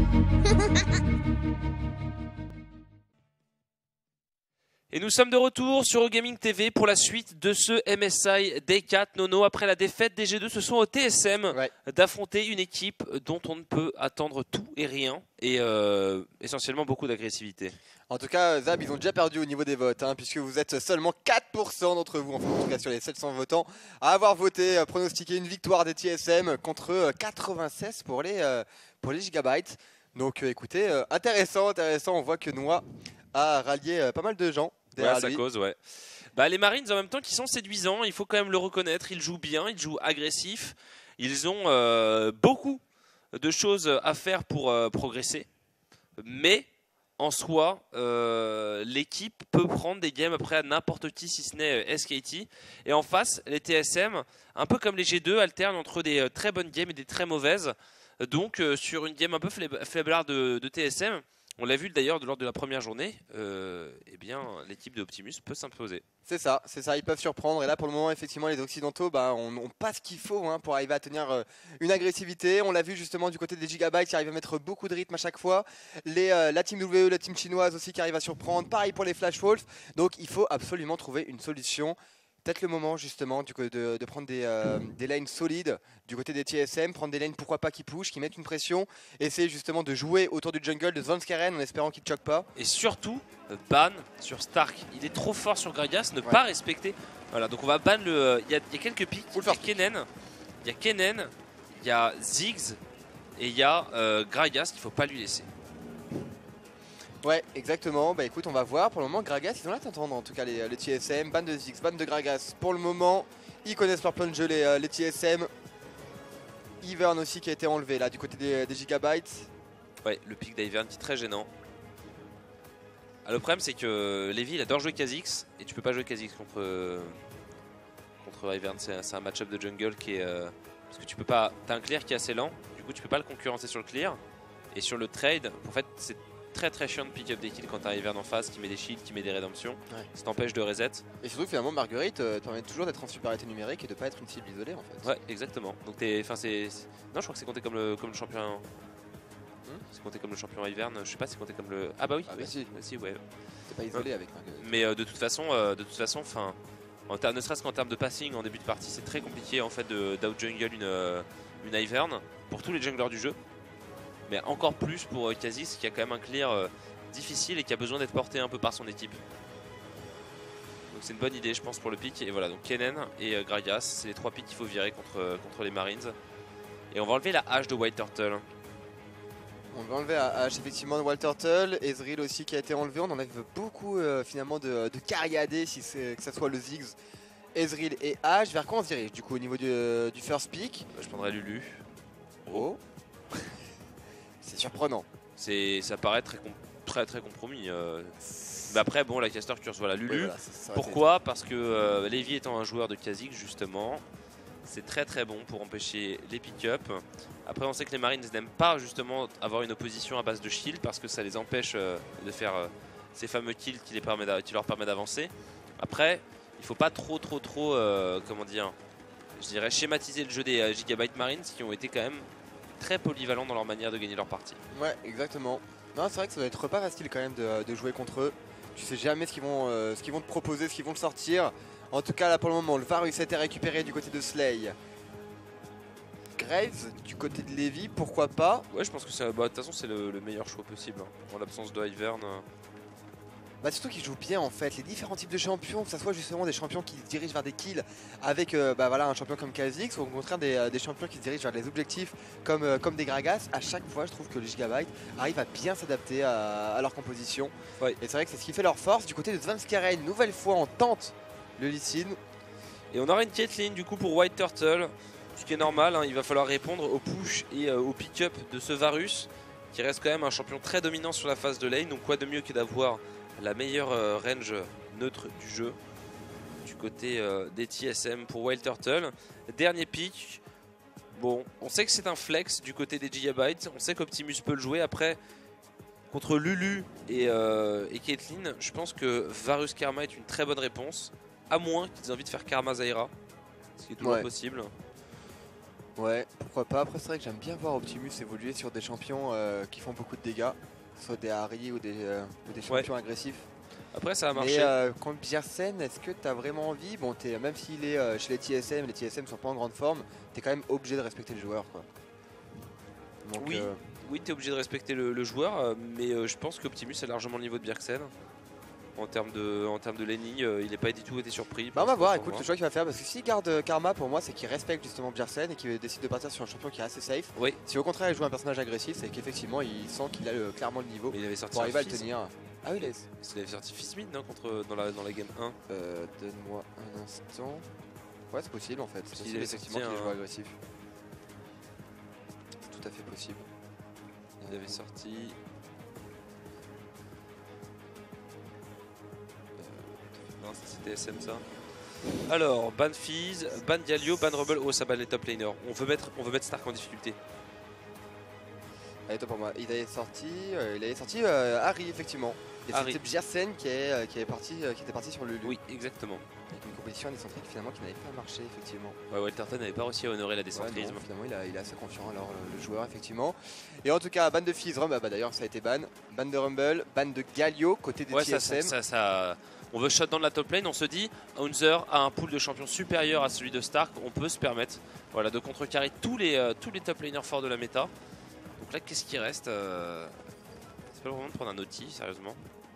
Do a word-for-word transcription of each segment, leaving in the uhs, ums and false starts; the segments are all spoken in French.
Et nous sommes de retour sur Eurogaming T V pour la suite de ce M S I Day quatre. Nono, après la défaite des G deux, ce sont au T S M ouais. d'affronter une équipe dont on ne peut attendre tout et rien, et euh, essentiellement beaucoup d'agressivité. En tout cas, Zab, ils ont déjà perdu au niveau des votes, hein, puisque vous êtes seulement quatre pour cent d'entre vous, enfin en tout cas sur les sept cents votants, à avoir voté, euh, pronostiqué une victoire des T S M contre euh, quatre-vingt-seize pour les, euh, pour les Gigabytes. Donc euh, écoutez, euh, intéressant, intéressant, on voit que Noah a rallié euh, pas mal de gens. Ouais, à sa cause, ouais. Bah, les Marines, en même temps, qui sont séduisants, il faut quand même le reconnaître. Ils jouent bien, ils jouent agressif. Ils ont euh, beaucoup de choses à faire pour euh, progresser. Mais en soi, euh, l'équipe peut prendre des games après à n'importe qui, si ce n'est S K T. Et en face, les T S M, un peu comme les G deux, alternent entre des euh, très bonnes games et des très mauvaises. Donc, euh, sur une game un peu faiblarde de, de T S M, on l'a vu d'ailleurs lors de la première journée, euh, eh bien l'équipe de Optimus peut s'imposer. C'est ça, c'est ça, ils peuvent surprendre. Et là pour le moment, effectivement, les Occidentaux bah, on n'a pas ce qu'il faut hein, pour arriver à tenir euh, une agressivité. On l'a vu justement du côté des Gigabytes qui arrivent à mettre beaucoup de rythme à chaque fois. Les, euh, la team W E, la team chinoise aussi qui arrive à surprendre. Pareil pour les Flash Wolves. Donc il faut absolument trouver une solution. Peut-être le moment justement du côté de, de prendre des, euh, des lanes solides du côté des T S M, prendre des lanes pourquoi pas qui push, qui mettent une pression, essayer justement de jouer autour du jungle de Svanskaren en espérant qu'il ne choque pas. Et surtout, ban sur Stark. Il est trop fort sur Gragas, ne ouais. pas respecter. Voilà, donc on va ban le. Il y, y a quelques pics. Il y a Kennen, il y a Kennen, il y a Ziggs et il y a euh, Gragas qu'il ne faut pas lui laisser. Ouais, exactement. Bah écoute, on va voir. Pour le moment, Gragas, ils ont l'air d'entendre en tout cas les, les T S M. Ban de Ziggs, ban de Gragas. Pour le moment, ils connaissent leur plan de jeu, les, les T S M. Ivern aussi qui a été enlevé là du côté des, des Gigabytes. Ouais, le pic d'Ivern qui est très gênant. Ah, le problème, c'est que Lévi il adore jouer Kha'Zix et tu peux pas jouer Kha'Zix contre, contre Ivern. C'est un match-up de jungle qui est. Euh, parce que tu peux pas. T'as un clear qui est assez lent, du coup, tu peux pas le concurrencer sur le clear. Et sur le trade, en fait, c'est très très chiant de pick up des kills quand t'as un Ivern en face qui met des shields, qui met des rédemptions, ouais. ça t'empêche de reset. Et surtout finalement Marguerite euh, permet toujours d'être en supériorité numérique et de pas être une cible isolée en fait. Ouais, exactement. Donc t'es, enfin c'est, non je crois que c'est compté comme le comme le champion. Hmm c'est compté comme le champion Ivern. Je sais pas, c'est compté comme le. Ah bah oui. Ah bah si. si ouais. C'est pas isolé ouais. avec Marguerite. Mais euh, de toute façon, euh, de toute façon, enfin, ne serait-ce qu'en termes de passing en début de partie, c'est très compliqué en fait de d'out jungle une euh, une Ivern pour tous les junglers du jeu. Mais encore plus pour euh, Kha'Zix qui a quand même un clear euh, difficile et qui a besoin d'être porté un peu par son équipe. Donc c'est une bonne idée je pense pour le pick. Et voilà, donc Kennen et euh, Gragas, c'est les trois picks qu'il faut virer contre, euh, contre les Marines. Et on va enlever la hache de White Turtle. On va enlever la hache effectivement de White Turtle. Ezreal aussi qui a été enlevé. On enlève beaucoup euh, finalement de, de carry A D si c'est que ce soit le Ziggs, Ezreal et H. Vers quoi on se dirige du coup au niveau du, euh, du first pick? Je prendrais Lulu. Oh. C'est surprenant. Ça paraît très, très, très compromis. Euh. Mais après, bon, la caster curse, voilà, Lulu. Oui, voilà, ça, ça pourquoi? Parce que euh, Lévi étant un joueur de Kha'Zix, justement, c'est très très bon pour empêcher les pick-up. Après, on sait que les Marines n'aiment pas justement avoir une opposition à base de shield parce que ça les empêche euh, de faire euh, ces fameux kills qui, les permet qui leur permettent d'avancer. Après, il faut pas trop, trop, trop, euh, comment dire, je dirais schématiser le jeu des euh, Gigabyte Marines qui ont été quand même très polyvalents dans leur manière de gagner leur partie. Ouais, exactement. Non, c'est vrai que ça doit être pas facile quand même de, de jouer contre eux. Tu sais jamais ce qu'ils vont, euh, ce qu'ils vont te proposer, ce qu'ils vont te sortir. En tout cas, là pour le moment, le Varus a été récupéré du côté de Slay. Graves du côté de Lévi, pourquoi pas? Ouais, je pense que de bah, toute façon, c'est le, le meilleur choix possible. Hein. En l'absence de Ivern. Euh... Bah surtout qu'ils jouent bien en fait, les différents types de champions, que ce soit justement des champions qui se dirigent vers des kills avec euh, bah, voilà, un champion comme Kha'Zix ou au contraire des, euh, des champions qui se dirigent vers des objectifs comme, euh, comme des Gragas. À chaque fois je trouve que les Gigabyte arrivent à bien s'adapter à, à leur composition. Ouais. Et c'est vrai que c'est ce qui fait leur force. Du côté de Svanskaren, nouvelle fois on tente le Lee Sin. Et on aura une Caitlyn du coup pour White Turtle, ce qui est normal, hein, il va falloir répondre au push et euh, au pick-up de ce Varus qui reste quand même un champion très dominant sur la phase de lane. Donc quoi de mieux que d'avoir la meilleure euh, range neutre du jeu du côté euh, des T S M pour Wild Turtle. Dernier pick. Bon, on sait que c'est un flex du côté des Gigabytes. On sait qu'Optimus peut le jouer. Après, contre Lulu et, euh, et Caitlyn, je pense que Varus Karma est une très bonne réponse. À moins qu'ils aient envie de faire Karma Zyra, ce qui est toujours ouais. possible. Ouais, pourquoi pas. Après, c'est vrai que j'aime bien voir Optimus évoluer sur des champions euh, qui font beaucoup de dégâts, soit des Harry ou des, euh, ou des champions ouais. agressifs. Après, ça a marché. Mais euh, contre Bjersen, est-ce que tu as vraiment envie? Bon, es, même s'il est euh, chez les T S M, les T S M sont pas en grande forme, tu es quand même obligé de respecter le joueur, quoi. Donc, oui, euh... oui tu es obligé de respecter le, le joueur, mais euh, je pense qu'Optimus a largement le niveau de Bjersen. En termes de, en termes de laning, euh, il n'a pas du tout été surpris. Bah on va voir, écoute, le choix qu'il va faire, parce que s'il garde Karma, pour moi, c'est qu'il respecte justement Bjersen et qu'il décide de partir sur un champion qui est assez safe. Oui. Si au contraire il joue un personnage agressif, c'est qu'effectivement il sent qu'il a le, clairement le niveau mais il avait sorti pour arriver à le tenir. Ah oui, il, il avait sorti Fizmin non, contre dans la, dans la game un. Euh, Donne-moi un instant. Ouais, c'est possible en fait. C'est possible effectivement qu'il un... joue agressif. C'est tout à fait possible. Il avait sorti. Non, c'était S M ça. Alors, ban Fizz, ban Galio, ban Rebel. Oh, ça ban les top laners. On veut mettre, on veut mettre Stark en difficulté. Allez, toi pour moi. Il avait sorti, euh, il avait sorti euh, Harry effectivement. Et c'était Bjersen qui, est, euh, qui, est parti, euh, qui était parti sur le Lulu. Oui, exactement. Avec une compétition décentrique finalement qui n'avait pas marché effectivement. Ouais, Walterton n'avait pas réussi à honorer la décentrisme. Ouais, finalement, il, a, il est assez confiant alors le, le joueur effectivement. Et en tout cas, ban de Fizz, Rumble, bah, d'ailleurs ça a été ban. Ban de Rumble, ban de Galio côté des ouais, T S M. Ça, ça, ça, ça... On veut shutdown la top lane, on se dit Hauntzer a un pool de champions supérieur à celui de Stark, on peut se permettre voilà, de contrecarrer tous les, euh, tous les top laners forts de la méta. Donc là, qu'est-ce qui reste euh... C'est pas le moment de prendre un Naughty, sérieusement.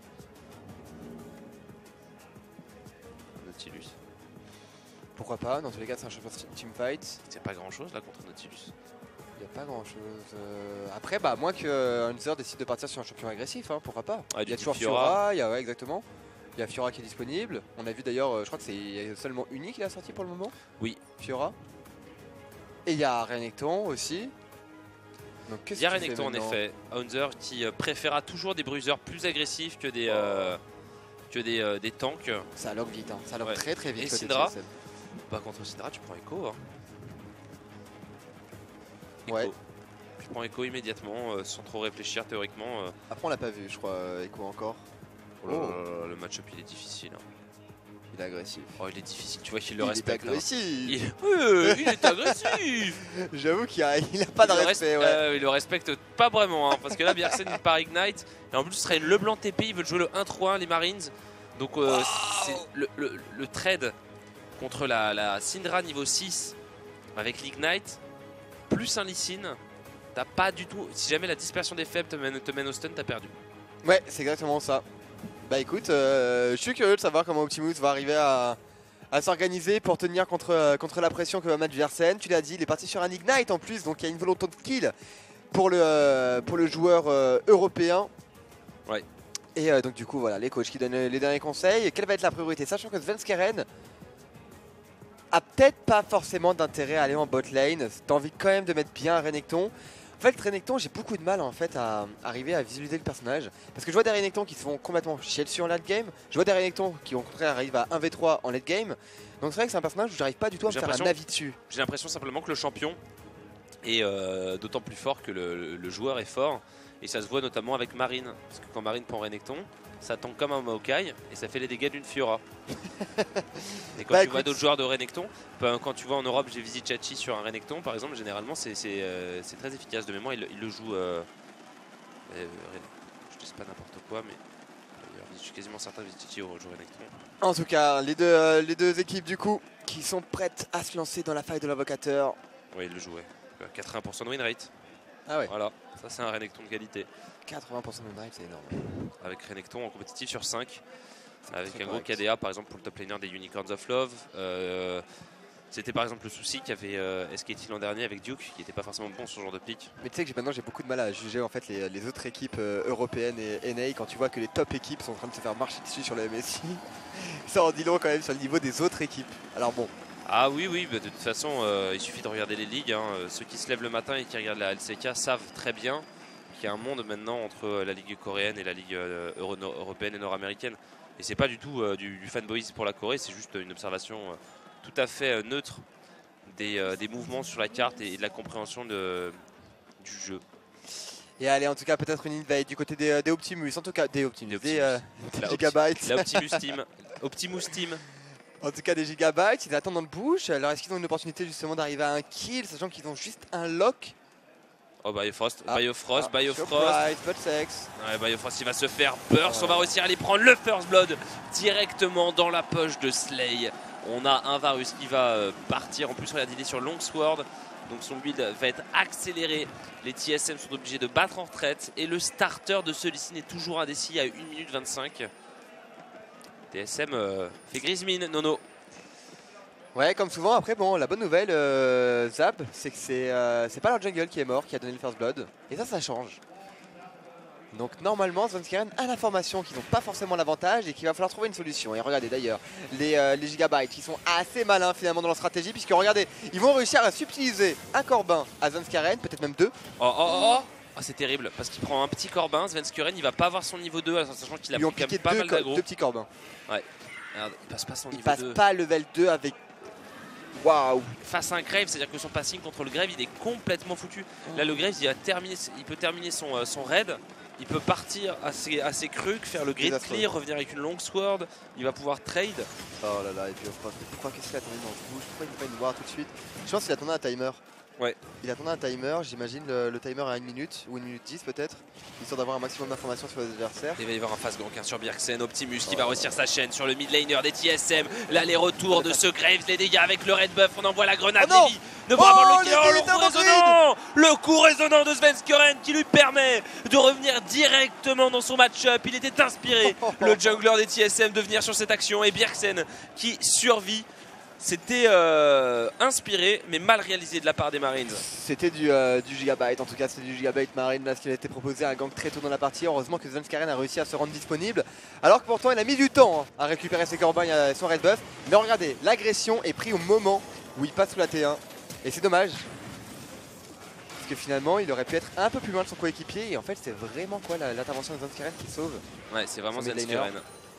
Un Nautilus. Pourquoi pas, dans tous les cas c'est un champion teamfight. C'est pas grand chose là contre Nautilus. Il n'y a pas grand chose. Euh... Après, bah, moins que Hauntzer décide de partir sur un champion agressif, hein, pourquoi pas. Ah, il y a toujours Fiora, il y a, ouais, exactement. Il y a Fiora qui est disponible. On a vu d'ailleurs, je crois que c'est seulement Uni qui l'a sorti pour le moment. Oui. Fiora. Et il y a Renekton aussi. Donc, il y a Renekton en effet. Hauntzer qui euh, préférera toujours des bruiseurs plus agressifs que des, euh, que des, euh, des tanks. Ça log vite, hein. Ça log ouais. très très vite. Et Syndra, bah, contre Syndra, tu prends Echo. Hein. Echo. Ouais. Tu prends Echo immédiatement euh, sans trop réfléchir théoriquement. Euh. Après, on l'a pas vu, je crois, Echo encore. Oh là là, le match-up il est difficile. Hein. Il est agressif. Oh, il est difficile, tu vois qu'il le respecte. Il est agressif. Il... Euh, il est agressif. J'avoue qu'il a, il a pas de respect. Ouais. Euh, il le respecte pas vraiment, hein, parce que là, Bjersen il part Ignite. Et en plus, ce serait une LeBlanc T P. Ils veulent jouer le un trois un, les Marines. Donc, euh, wow. c'est le, le, le trade contre la, la Syndra niveau six avec l'Ignite, plus un Lee Sin. T'as pas du tout. Si jamais la dispersion des faibles te mène, te mène au stun, t'as perdu. Ouais, c'est exactement ça. Bah écoute, euh, je suis curieux de savoir comment Optimus va arriver à, à s'organiser pour tenir contre, euh, contre la pression que va mettre Bjersen. Tu l'as dit, il est parti sur un Ignite en plus, donc il y a une volonté de kill pour le, euh, pour le joueur euh, européen. Ouais. Et euh, donc du coup, voilà, les coachs qui donnent les derniers conseils. Quelle va être la priorité? Sachant que Svenskeren a peut-être pas forcément d'intérêt à aller en bot lane. T'as envie quand même de mettre bien Renekton. En fait, Renekton, j'ai beaucoup de mal en fait à arriver à visualiser le personnage. Parce que je vois des Renekton qui se font complètement chier dessus en late game. Je vois des Renekton qui au contraire arrivent à un v trois en late game. Donc c'est vrai que c'est un personnage où j'arrive pas du tout à me faire un avis dessus. J'ai l'impression simplement que le champion est euh, d'autant plus fort que le, le, le joueur est fort. Et ça se voit notamment avec Marine. Parce que quand Marine prend Renekton, ça tank comme un Maokai et ça fait les dégâts d'une Fiora. Et quand bah tu écoute... vois d'autres joueurs de Renekton, quand tu vois en Europe, j'ai visité Chachi sur un Renekton par exemple, généralement c'est euh, très efficace. De mémoire, il, il le joue. Euh, euh, je dis pas n'importe quoi, mais je suis quasiment certain que Chachi joue Renekton. En tout cas, les deux, euh, les deux équipes du coup qui sont prêtes à se lancer dans la faille de l'invocateur. Oui, il le jouait. quatre-vingts pour cent de win rate. Ah ouais. Voilà, ça c'est un Renekton de qualité. quatre-vingts pour cent de win rate, c'est énorme. Avec Renekton en compétitif sur cinq. Avec un gros K D A par exemple pour le top laner des Unicorns of Love. Euh, C'était par exemple le souci qu'avait euh, S K T l'an dernier avec Duke, qui n'était pas forcément bon sur ce genre de pick. Mais tu sais que maintenant j'ai beaucoup de mal à juger en fait les, les autres équipes euh, européennes et N A quand tu vois que les top équipes sont en train de se faire marcher dessus sur le M S I. Ça en dit long quand même sur le niveau des autres équipes. Alors bon. Ah oui oui, bah de toute façon euh, il suffit de regarder les ligues. Hein. Ceux qui se lèvent le matin et qui regardent la L C K savent très bien qu'il y a un monde maintenant entre la ligue coréenne et la ligue euh, euro européenne et nord-américaine. Et c'est pas du tout euh, du, du fanboyisme pour la Corée, c'est juste une observation euh, tout à fait euh, neutre des, euh, des mouvements sur la carte et, et de la compréhension de, du jeu. Et allez, en tout cas, peut-être une invade du côté des, des Optimus, en tout cas des Optimus, des, Optimus. des, euh, des la Gigabytes. La Optimus Team. Optimus Team. En tout cas, des gigabytes, ils attendent dans le bush. Alors, est-ce qu'ils ont une opportunité justement d'arriver à un kill, sachant qu'ils ont juste un lock? Oh, Biofrost, Ah, Biofrost, ah, Biofrost. surprise, but sex. Ouais, Biofrost, il va se faire burst. Oh. On va réussir à aller prendre le First Blood directement dans la poche de Slay. On a un Varus qui va euh, partir. En plus, regardez, il est sur Longsword. Donc son build va être accéléré. Les T S M sont obligés de battre en retraite. Et le starter de celui-ci n'est toujours indécis à une minute vingt-cinq. T S M euh, fait grise mine, Nono. Ouais, comme souvent, après, bon, la bonne nouvelle, euh, Zab, c'est que c'est euh, c'est pas leur jungle qui est mort, qui a donné le First Blood. Et ça, ça change. Donc normalement, Svenskeren a l'information qu'ils n'ont pas forcément l'avantage et qu'il va falloir trouver une solution. Et regardez d'ailleurs, les, euh, les gigabytes qui sont assez malins finalement dans leur stratégie, puisque regardez, ils vont réussir à subtiliser un Corbin à Svenskeren, peut-être même deux. Oh oh oh, oh c'est terrible, parce qu'il prend un petit Corbin. Svenskeren, il va pas avoir son niveau deux, sachant qu'il a Ils ont pris quand piqué même pas deux, mal d'aggro. deux petits Corbins. Ouais, regarde, il passe pas son Il niveau passe deux. pas level deux avec... Waouh. Face à un Graves, c'est-à-dire que son passing contre le Grave, il est complètement foutu. Là, le Graves, il, a terminé, il peut terminer son, euh, son raid. Il peut partir assez, assez cruc, faire le grid clear, revenir avec une long sword. Il va pouvoir trade. Oh là là, et puis pourquoi qu'est-ce qu'il a attendu dans ce bouge? Pourquoi il ne peut pas une voir tout de suite? Je pense qu'il attendait un timer. Ouais. Il attendait un timer, j'imagine le, le timer à une minute ou une minute dix peut-être, histoire d'avoir un maximum d'informations sur les adversaires. Il va y avoir un face gank hein, sur Bjergsen, Optimus oh qui va réussir sa chaîne sur le mid laner des T S M. L'aller-retour de ce Graves, les dégâts avec le red buff, on envoie la grenade. Oh non Lévi ne pourra oh, avoir le, les oh, le coup résonnant Le coup résonnant de Svenskeren qui lui permet de revenir directement dans son match-up. Il était inspiré, le jungler des T S M, de venir sur cette action. Et Bjergsen qui survit. C'était euh, inspiré mais mal réalisé de la part des Marines. C'était du, euh, du gigabyte, en tout cas c'était du gigabyte Marine là, ce qui a été proposé, un gank très tôt dans la partie. Heureusement que Svenskeren a réussi à se rendre disponible, alors que pourtant il a mis du temps hein, à récupérer ses corbins et son red buff. Mais regardez, l'agression est prise au moment où il passe sous la T un et c'est dommage. Parce que finalement il aurait pu être un peu plus loin de son coéquipier et en fait c'est vraiment quoi l'intervention de Svenskeren qui sauve. Ouais, c'est vraiment Svenskeren.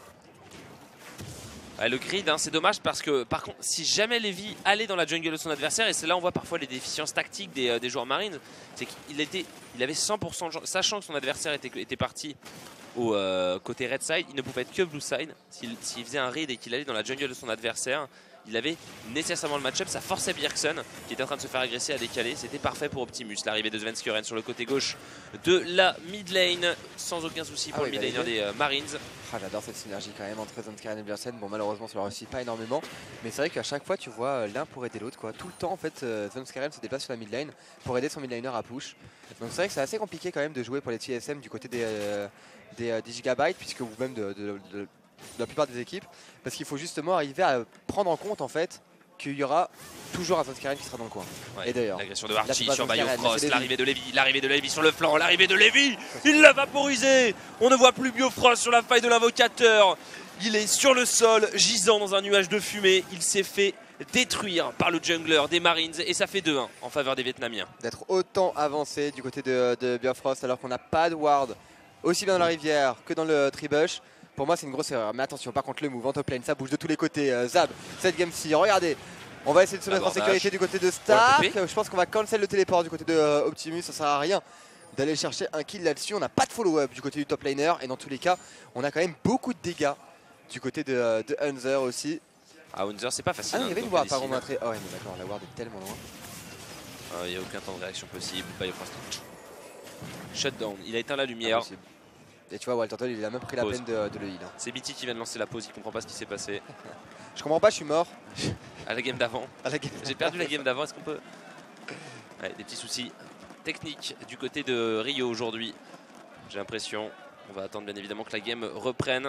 Ouais, le grid, hein, c'est dommage parce que par contre, si jamais Lévi allait dans la jungle de son adversaire, et c'est là on voit parfois les déficiences tactiques des, euh, des joueurs marines, c'est qu'il était, il avait cent pour cent de chance, sachant que son adversaire était, était parti au euh, côté red side, il ne pouvait être que blue side. S'il s'il faisait un raid et qu'il allait dans la jungle de son adversaire, il avait nécessairement le match-up, ça forçait Bjergsen qui était en train de se faire agresser à décaler. C'était parfait pour Optimus, l'arrivée de Svenskeren sur le côté gauche de la mid lane, sans aucun souci pour ah oui, le mid laner des euh, Marines. Ah, j'adore cette synergie quand même entre Svenskeren et Bjergsen. Bon, malheureusement ça ne réussit pas énormément, mais c'est vrai qu'à chaque fois tu vois l'un pour aider l'autre quoi. Tout le temps en fait euh, Svenskeren se déplace sur la mid lane pour aider son mid laner à push. Donc c'est vrai que c'est assez compliqué quand même de jouer pour les T S M du côté des, euh, des, euh, des gigabytes, puisque vous même de, de, de, de la plupart des équipes, parce qu'il faut justement arriver à prendre en compte en fait qu'il y aura toujours un Svenskeren qui sera dans le coin. Ouais, et d'ailleurs, l'agression de Archie sur Biofrost, l'arrivée de Lévi, l'arrivée de Lévi sur le flanc, l'arrivée de Lévi, il l'a vaporisé. On ne voit plus Biofrost sur la faille de l'invocateur. Il est sur le sol, gisant dans un nuage de fumée. Il s'est fait détruire par le jungler des Marines et ça fait deux un en faveur des Vietnamiens. D'être autant avancé du côté de, de Biofrost alors qu'on n'a pas de ward aussi bien dans la rivière que dans le tribush. Pour moi c'est une grosse erreur, mais attention par contre le move en top lane ça bouge de tous les côtés. euh, Zab, cette game-ci, regardez, on va essayer de se mettre en sécurité du côté de Stark. Je pense qu'on va cancel le téléport du côté de euh, Optimus, ça sert à rien d'aller chercher un kill là-dessus. On n'a pas de follow-up du côté du top laner et dans tous les cas on a quand même beaucoup de dégâts du côté de, euh, de Hunter aussi. Ah Hunter c'est pas facile. Ah il y avait une ward par contre. Oh ouais mais d'accord, la ward est tellement loin. Il n'y a aucun temps de réaction possible. Biofrost shutdown, il a éteint la lumière. Impossible. Et tu vois, Walter Toll, il a même pris la pause. peine de, de le heal. C'est B T qui vient de lancer la pause, il comprend pas ce qui s'est passé. Je comprends pas, je suis mort. À la game d'avant. Game... J'ai perdu la game d'avant, est-ce qu'on peut... Ouais, des petits soucis techniques du côté de Rio aujourd'hui. J'ai l'impression. On va attendre bien évidemment que la game reprenne.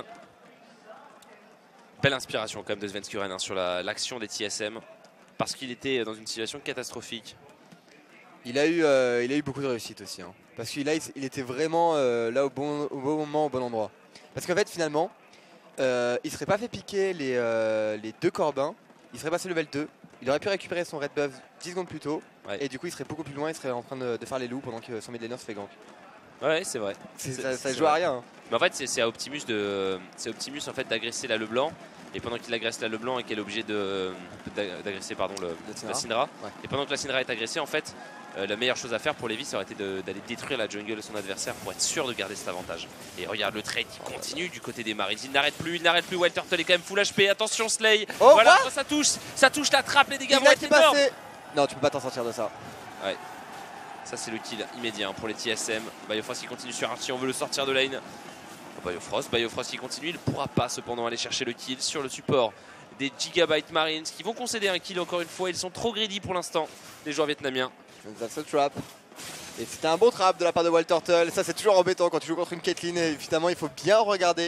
Belle inspiration quand même de Svenskeren hein, sur l'action la, des T S M. Parce qu'il était dans une situation catastrophique. Il a eu, euh, il a eu beaucoup de réussite aussi. Hein. Parce qu'il il était vraiment euh, là au bon, au bon moment, au bon endroit. Parce qu'en fait, finalement, euh, il ne serait pas fait piquer les, euh, les deux Corbins. Il serait passé level deux. Il aurait pu récupérer son red buff dix secondes plus tôt. Ouais. Et du coup, il serait beaucoup plus loin. Il serait en train de, de faire les loups pendant que son mid laner se fait gank. Ouais, c'est vrai. Ça, ça joue vrai. à rien. Hein. Mais en fait, c'est à Optimus de, c'est Optimus en fait d'agresser la Leblanc. Et pendant qu'il agresse la Leblanc et qu'elle est obligée d'agresser pardon le, la Syndra. Ouais. Et pendant que la Syndra est agressée, en fait, Euh, la meilleure chose à faire pour Levi, ça aurait été d'aller détruire la jungle de son adversaire pour être sûr de garder cet avantage. Et regarde le trade qui continue du côté des Marines. Il n'arrête plus, il n'arrête plus. Wild Turtle est quand même full H P. Attention Slay. Oh, voilà, quoi ça touche, ça touche la trappe. Les dégâts Il vont a être qui est énormes. passé. Non, tu peux pas t'en sortir de ça. Ouais. Ça c'est le kill immédiat hein, pour les T S M. Biofrost qui continue sur Archie, on veut le sortir de lane. Oh, Biofrost, Biofrost qui continue, il ne pourra pas cependant aller chercher le kill sur le support des Gigabyte Marines qui vont concéder un kill encore une fois. Ils sont trop greedy pour l'instant, les joueurs vietnamiens. That's a trap. Et c'était un bon trap de la part de Wild Turtle. Ça c'est toujours embêtant quand tu joues contre une Caitlyn. Et évidemment il faut bien regarder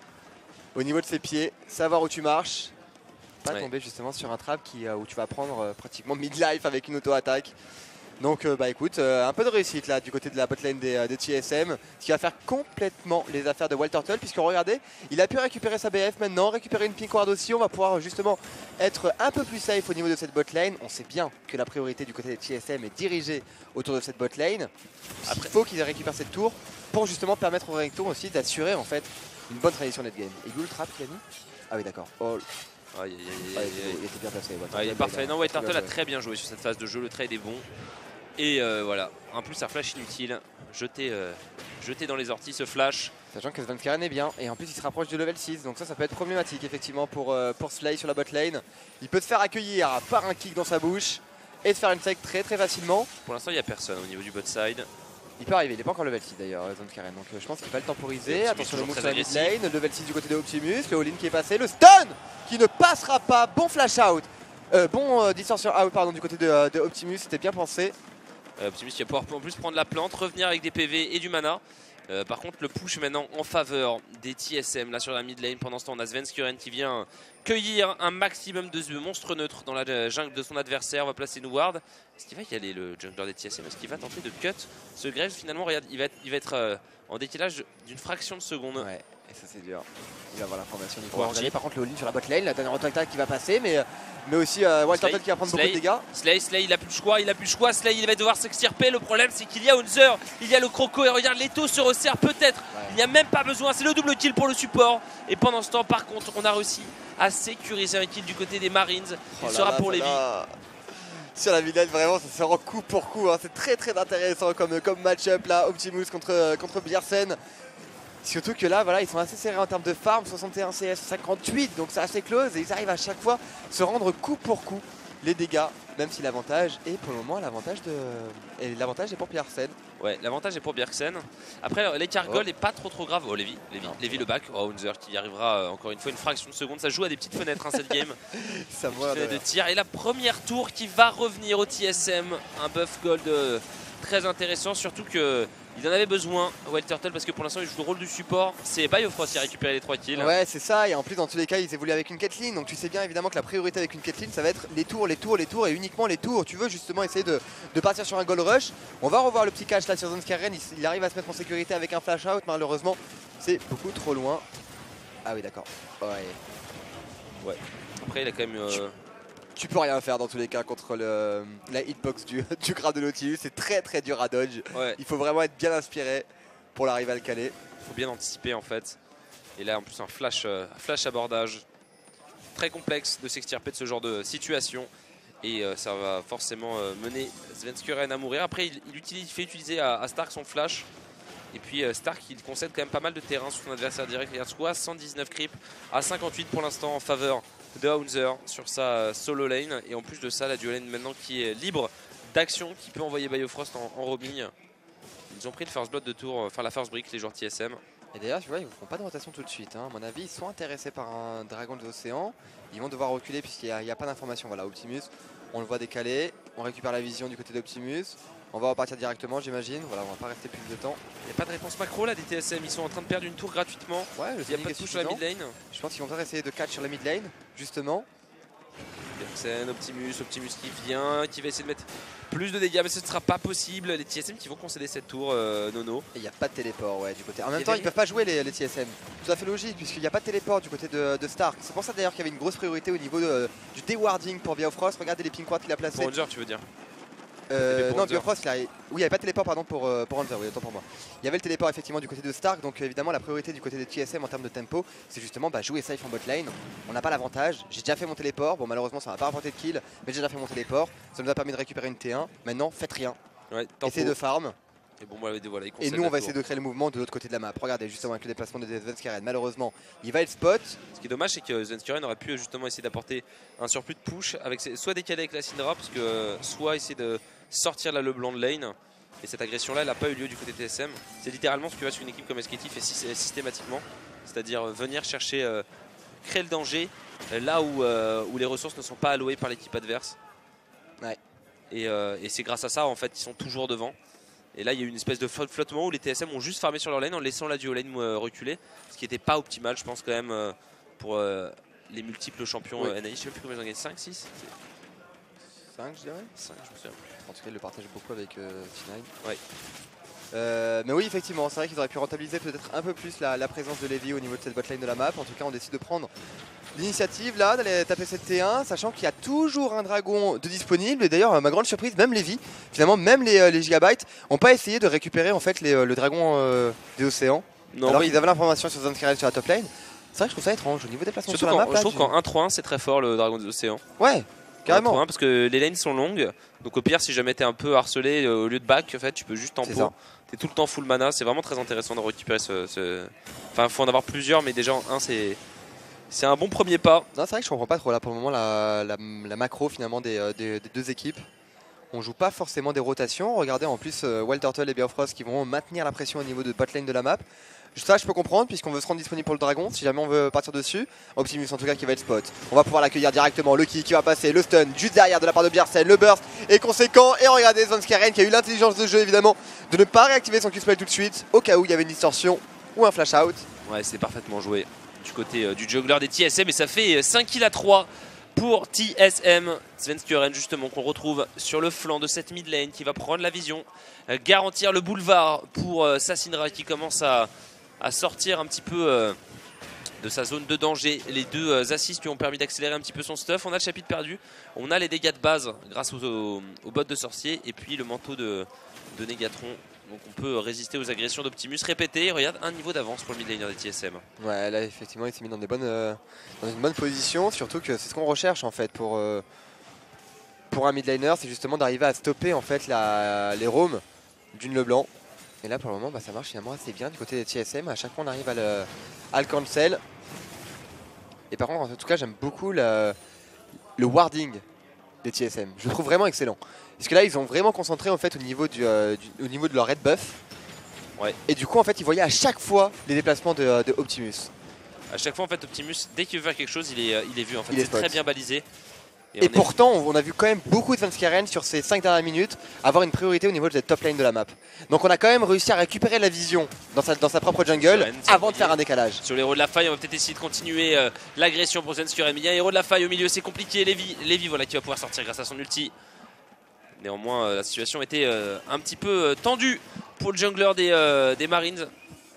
au niveau de ses pieds, savoir où tu marches. Pas ouais. tomber justement sur un trap qui, euh, où tu vas prendre euh, pratiquement mid-life avec une auto-attaque. Donc euh, bah écoute, euh, un peu de réussite là du côté de la botlane des, euh, des T S M, ce qui va faire complètement les affaires de Wild Turtle, puisque regardez, il a pu récupérer sa B F maintenant, récupérer une pink ward aussi. On va pouvoir justement être un peu plus safe au niveau de cette botlane. On sait bien que la priorité du côté des T S M est dirigée autour de cette botlane. Après, il faut qu'ils récupèrent cette tour pour justement permettre au Renekton aussi d'assurer en fait une bonne transition net game. Et le trap qu'il a mis. Ah oui d'accord. Oh. Aïe, aïe, aïe, Ouais, aïe, il, aïe. il était bien placé. Ah, il est parfait. Non, Wild Turtle a très bien joué sur cette phase de jeu. Le trade est bon. Et euh, voilà. En plus, un flash inutile. Jeté, euh, jeté dans les orties ce flash. Sachant que Svenskeren est bien. Et en plus, il se rapproche du level six. Donc ça, ça peut être problématique effectivement pour, euh, pour Slay sur la bot lane. Il peut se faire accueillir par un kick dans sa bouche et se faire une sec très très facilement. Pour l'instant, il n'y a personne au niveau du bot side. Il peut arriver, il n'est pas encore level six d'ailleurs, Svenskeren. Donc euh, je pense qu'il va le temporiser. Optimus Attention le toujours move très sur la mid agressif. lane. Level six du côté de Optimus. Le all-in qui est passé. Le stun qui ne passera pas. Bon flash out. Euh, bon euh, distortion out pardon du côté de, euh, de Optimus. C'était bien pensé. Euh, Optimus qui va pouvoir en plus prendre la plante, revenir avec des P V et du mana. Euh, par contre, le push maintenant en faveur des T S M là sur la mid lane. Pendant ce temps, on a Svenskeren qui vient cueillir un maximum de monstres neutres dans la jungle de son adversaire. On va placer une ward. Est-ce qu'il va y aller le jungler des T S M? Est-ce qu'il va tenter de cut ce Graves? Finalement, regarde, il va être, il va être euh, en décalage d'une fraction de seconde. Ouais, et ça c'est dur. Il va avoir l'information. Il Pour faut regarder par contre le all-in sur la bot lane. La dernière auto-attaque qui va passer, mais, mais aussi euh, Wild Slay, Turtle qui va prendre Slay. beaucoup de dégâts. Slay, Slay, il a plus de choix, il a plus de choix. Slay, il va devoir s'extirper. Le problème, c'est qu'il y a Hunter, il y a le Croco et regarde, Leto se resserre peut-être. Ouais. Il n'y a même pas besoin, c'est le double kill pour le support. Et pendant ce temps, par contre, on a réussi à sécuriser un kill du côté des Marines. Il Oh là sera là, pour ça Levi. là. Sur la villette, vraiment, ça se rend coup pour coup. Hein. C'est très très intéressant comme, comme match-up là. Optimus contre, contre Bjersen. Surtout que là, voilà, ils sont assez serrés en termes de farm. soixante et un C S, cinquante-huit, donc c'est assez close. Et ils arrivent à chaque fois se rendre coup pour coup les dégâts. Même si l'avantage est pour le moment l'avantage de. Et l'avantage est pour Bjersen. Ouais, l'avantage est pour Bjergsen. Après, l'écart Oh. goal n'est pas trop trop grave. Oh, Levi, Levi, Non. Levi le back. Oh, Hunter qui y arrivera euh, encore une fois une fraction de seconde. Ça joue à des petites fenêtres hein, cette game. Ça Petite va. fenêtre de tir. Et la première tour qui va revenir au T S M. Un buff gold euh, très intéressant. Surtout que il en avait besoin, Wild Turtle, parce que pour l'instant il joue le rôle du support. C'est Biofrost qui a récupéré les trois kills. Ouais, c'est ça. Et en plus, dans tous les cas, ils évoluent avec une Caitlyn. Donc tu sais bien évidemment que la priorité avec une Caitlyn, ça va être les tours, les tours, les tours et uniquement les tours. Tu veux justement essayer de, de partir sur un goal rush. On va revoir le petit catch là sur Svenskeren. Il, il arrive à se mettre en sécurité avec un flash out. Malheureusement, c'est beaucoup trop loin. Ah oui, d'accord. Ouais. Après il a quand même... euh, Tu peux rien faire dans tous les cas contre le, la hitbox du, du grab de Nautilus. C'est très très dur à dodge. ouais, Il faut vraiment être bien inspiré pour l'arriver à le caler. faut bien anticiper en fait. Et là en plus un flash, euh, flash abordage. Très complexe de s'extirper de ce genre de situation. Et euh, ça va forcément euh, mener Svenskeren à mourir. Après il, il, utilise, il fait utiliser à, à Stark son flash. Et puis euh, Stark il concède quand même pas mal de terrain sur son adversaire direct. Regarde soixante-dix-neuf creep à cinquante-huit pour l'instant en faveur de Hauser sur sa euh, solo lane. Et en plus de ça la duo lane maintenant qui est libre d'action, qui peut envoyer Biofrost en, en roaming. Ils ont pris le first blood de tour, enfin la first brick les joueurs T S M. Et d'ailleurs, tu vois, ils ne font pas de rotation tout de suite. Hein. À mon avis, ils sont intéressés par un dragon de l'océan. Ils vont devoir reculer puisqu'il n'y a, a pas d'information. Voilà, Optimus, on le voit décaler. On récupère la vision du côté d'Optimus. On va repartir directement, j'imagine. Voilà, on va pas rester plus de temps. Il n'y a pas de réponse macro là des T S M, ils sont en train de perdre une tour gratuitement. Ouais, le Il n'y a timing pas est de push sur la suffisant. mid lane. Je pense qu'ils vont peut-être essayer de catch sur la mid lane, justement. Bjergsen, Optimus, Optimus qui vient, qui va essayer de mettre plus de dégâts, mais ce ne sera pas possible. Les T S M qui vont concéder cette tour, euh, Nono. Et il n'y a pas de téléport, ouais, du côté. En Il même y temps, avait- ils peuvent pas jouer les, les T S M. Tout à fait logique, puisqu'il n'y a pas de téléport du côté de, de Stark. C'est pour ça d'ailleurs qu'il y avait une grosse priorité au niveau de- du dewarding pour Biofrost. Regardez les pink wards qu'il a placés. Pour Hunter, tu veux dire? Euh, pour non, Hunter. Biofrost, il a... oui, il n'y avait pas de téléport pardon, pour, euh, pour Hunter, oui, autant pour moi. Il y avait le téléport effectivement du côté de Stark, donc euh, évidemment la priorité du côté des T S M en termes de tempo, c'est justement bah, jouer safe en bot lane. On n'a pas l'avantage, j'ai déjà fait mon téléport, bon malheureusement ça m'a pas rapporté de kill, mais j'ai déjà fait mon téléport, ça nous a permis de récupérer une T un. Maintenant, faites rien, Ouais, essayer de farm. Et, bon, voilà, voilà, et nous on va essayer de créer le mouvement de l'autre côté de la map. Regardez justement avec le déplacement de Svenskeren. Malheureusement il va être spot. Ce qui est dommage c'est que Svenskeren aurait pu justement essayer d'apporter un surplus de push avec ses, soit décaler avec la Syndra parce que euh, soit essayer de sortir la LeBlanc de lane. Et cette agression là elle n'a pas eu lieu du côté T S M. C'est littéralement ce que va sur une équipe comme S K T fait systématiquement. C'est-à-dire euh, venir chercher, euh, créer le danger euh, là où, euh, où les ressources ne sont pas allouées par l'équipe adverse. Ouais. Et, euh, et c'est grâce à ça en fait ils sont toujours devant. Et là il y a eu une espèce de flottement où les T S M ont juste farmé sur leur lane en laissant la duo lane euh, reculer. Ce qui n'était pas optimal je pense quand même euh, pour euh, les multiples champions oui. euh, N A I. Je sais même plus combien ils ont gagné, cinq, six cinq je dirais cinq je me souviens. En tout cas ils le partagent beaucoup avec euh, T neuf. Ouais. Euh, mais oui effectivement c'est vrai qu'ils auraient pu rentabiliser peut-être un peu plus la, la présence de Levi au niveau de cette botlane de la map. En tout cas on décide de prendre l'initiative là d'aller taper cette T un sachant qu'il y a toujours un dragon de disponible. Et d'ailleurs ma grande surprise même Levi finalement même les, les Gigabytes n'ont pas essayé de récupérer en fait les, le dragon euh, des océans. Non, alors oui. Ils avaient l'information sur Svenskeren sur la top lane. C'est vrai que je trouve ça étrange au niveau des placements sur la map. Je trouve qu'en un trois un c'est très fort le dragon des océans. Ouais carrément. un trois un parce que les lanes sont longues. Donc au pire si jamais t'es un peu harcelé euh, au lieu de back en fait tu peux juste tempo. T'es tout le temps full mana, c'est vraiment très intéressant de récupérer ce, ce... Enfin faut en avoir plusieurs mais déjà en un c'est c'est un bon premier pas. Non c'est vrai que je comprends pas trop là pour le moment la, la, la macro finalement des, des, des deux équipes. On joue pas forcément des rotations. Regardez en plus euh, Wild Turtle et Bifrost qui vont maintenir la pression au niveau de botlane de la map. Ça je peux comprendre puisqu'on veut se rendre disponible pour le dragon si jamais on veut partir dessus. Optimus en tout cas qui va être spot. On va pouvoir l'accueillir directement. Lucky qui va passer, le stun juste derrière de la part de Bjersen. Le burst est conséquent. Et regardez Svenskeren qui a eu l'intelligence de jeu évidemment de ne pas réactiver son Q-spell tout de suite au cas où il y avait une distorsion ou un flash out. Ouais c'est parfaitement joué du côté euh, du juggler des T S M et ça fait cinq kills à trois pour T S M. Svenskeren justement qu'on retrouve sur le flanc de cette mid lane qui va prendre la vision, euh, garantir le boulevard pour euh, Syndra qui commence à à sortir un petit peu euh, de sa zone de danger. Les deux euh, assists lui ont permis d'accélérer un petit peu son stuff. On a le chapitre perdu, on a les dégâts de base grâce aux, aux, aux bottes de sorcier et puis le manteau de, de Négatron. Donc on peut résister aux agressions d'Optimus répétées. Regarde un niveau d'avance pour le mid laner des T S M. Ouais là effectivement il s'est mis dans, des bonnes, euh, dans une bonne position. Surtout que c'est ce qu'on recherche en fait pour, euh, pour un mid laner. C'est justement d'arriver à stopper en fait la, les roams d'une Leblanc. Et là pour le moment bah, ça marche finalement assez bien du côté des T S M. À chaque fois on arrive à le, à le cancel. Et par contre en tout cas j'aime beaucoup le, le warding des T S M. Je le trouve vraiment excellent. Parce que là ils ont vraiment concentré en fait au niveau, du, euh, du, au niveau de leur red buff. Ouais. Et du coup en fait ils voyaient à chaque fois les déplacements de, de Optimus. À chaque fois en fait Optimus dès qu'il veut faire quelque chose il est, il est vu en fait. C'est très bien balisé. Et, et pourtant, on a vu quand même beaucoup de Svenskeren sur ces cinq dernières minutes avoir une priorité au niveau de la top lane de la map. Donc on a quand même réussi à récupérer la vision dans sa, dans sa propre jungle avant de faire un décalage. Sur les héros de la faille, on va peut-être essayer de continuer euh, l'agression pour Svenskeren. Il y a un héros de la faille au milieu, c'est compliqué. Lévi, Lévi voilà, qui va pouvoir sortir grâce à son ulti. Néanmoins, euh, la situation était euh, un petit peu euh, tendue pour le jungler des, euh, des Marines.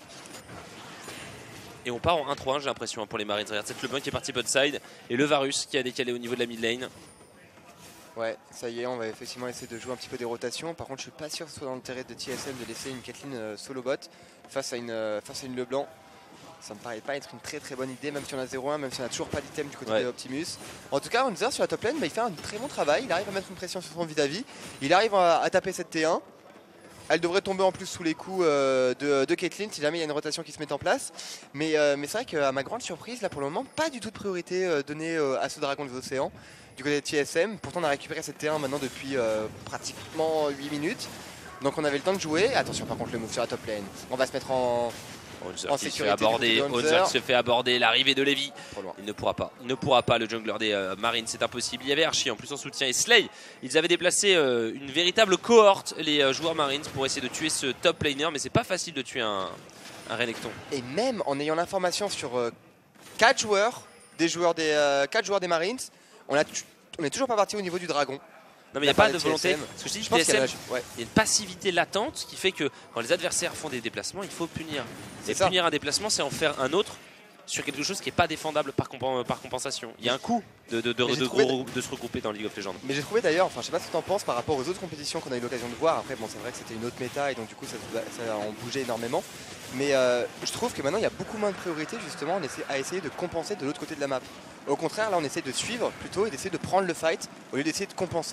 Et on part en un trois un j'ai l'impression hein, pour les Marines. Regarde, c'est le Leblanc qui est parti botside et le Varus qui a décalé au niveau de la mid lane. Ouais, ça y est, on va effectivement essayer de jouer un petit peu des rotations. Par contre, je suis pas sûr que ce soit dans l'intérêt de T S M de laisser une Caitlyn euh, solo bot face à une, euh, face à une Leblanc. Ça me paraît pas être une très très bonne idée, même si on a zéro un, même si on a toujours pas d'item du côté ouais. de Optimus. En tout cas, Hunter sur la top lane, bah, il fait un très bon travail. Il arrive à mettre une pression sur son vis-à-vis. Il arrive à, à taper cette T un. Elle devrait tomber en plus sous les coups euh, de, de Caitlyn si jamais il y a une rotation qui se met en place. Mais, euh, mais c'est vrai qu'à ma grande surprise, là pour le moment, pas du tout de priorité euh, donnée euh, à ce dragon des océans du côté de T S M. Pourtant on a récupéré cette T un maintenant depuis euh, pratiquement huit minutes. Donc on avait le temps de jouer. Attention par contre le move sur la top lane. On va se mettre en... Onzer qui se fait aborder, Onzer qui se fait aborder, l'arrivée de Lévi. Il ne pourra pas, il ne pourra pas le jungler des euh, Marines, c'est impossible. Il y avait Archie en plus en soutien et Slay. Ils avaient déplacé euh, une véritable cohorte, les euh, joueurs Marines, pour essayer de tuer ce top laner, mais c'est pas facile de tuer un, un Renekton. Et même en ayant l'information sur euh, quatre joueurs, des joueurs des euh, quatre joueurs des Marines, on a on est toujours pas parti au niveau du dragon. Non mais il n'y a pas de volonté, parce que je dis je pense T S M, qu'il y, ouais. y a une passivité latente qui fait que quand les adversaires font des déplacements, il faut punir. Et ça. Punir un déplacement, c'est en faire un autre sur quelque chose qui n'est pas défendable par, comp par compensation. Il y a un coup de, de, de, de, de, gros, de se regrouper dans League of Legends. Mais j'ai trouvé d'ailleurs, enfin je sais pas ce que tu en penses par rapport aux autres compétitions qu'on a eu l'occasion de voir. Après bon c'est vrai que c'était une autre méta et donc du coup ça, ça en bougeait énormément. Mais euh, je trouve que maintenant il y a beaucoup moins de priorité justement on essaie, à essayer de compenser de l'autre côté de la map. Au contraire là on essaie de suivre plutôt et d'essayer de prendre le fight au lieu d'essayer de compenser.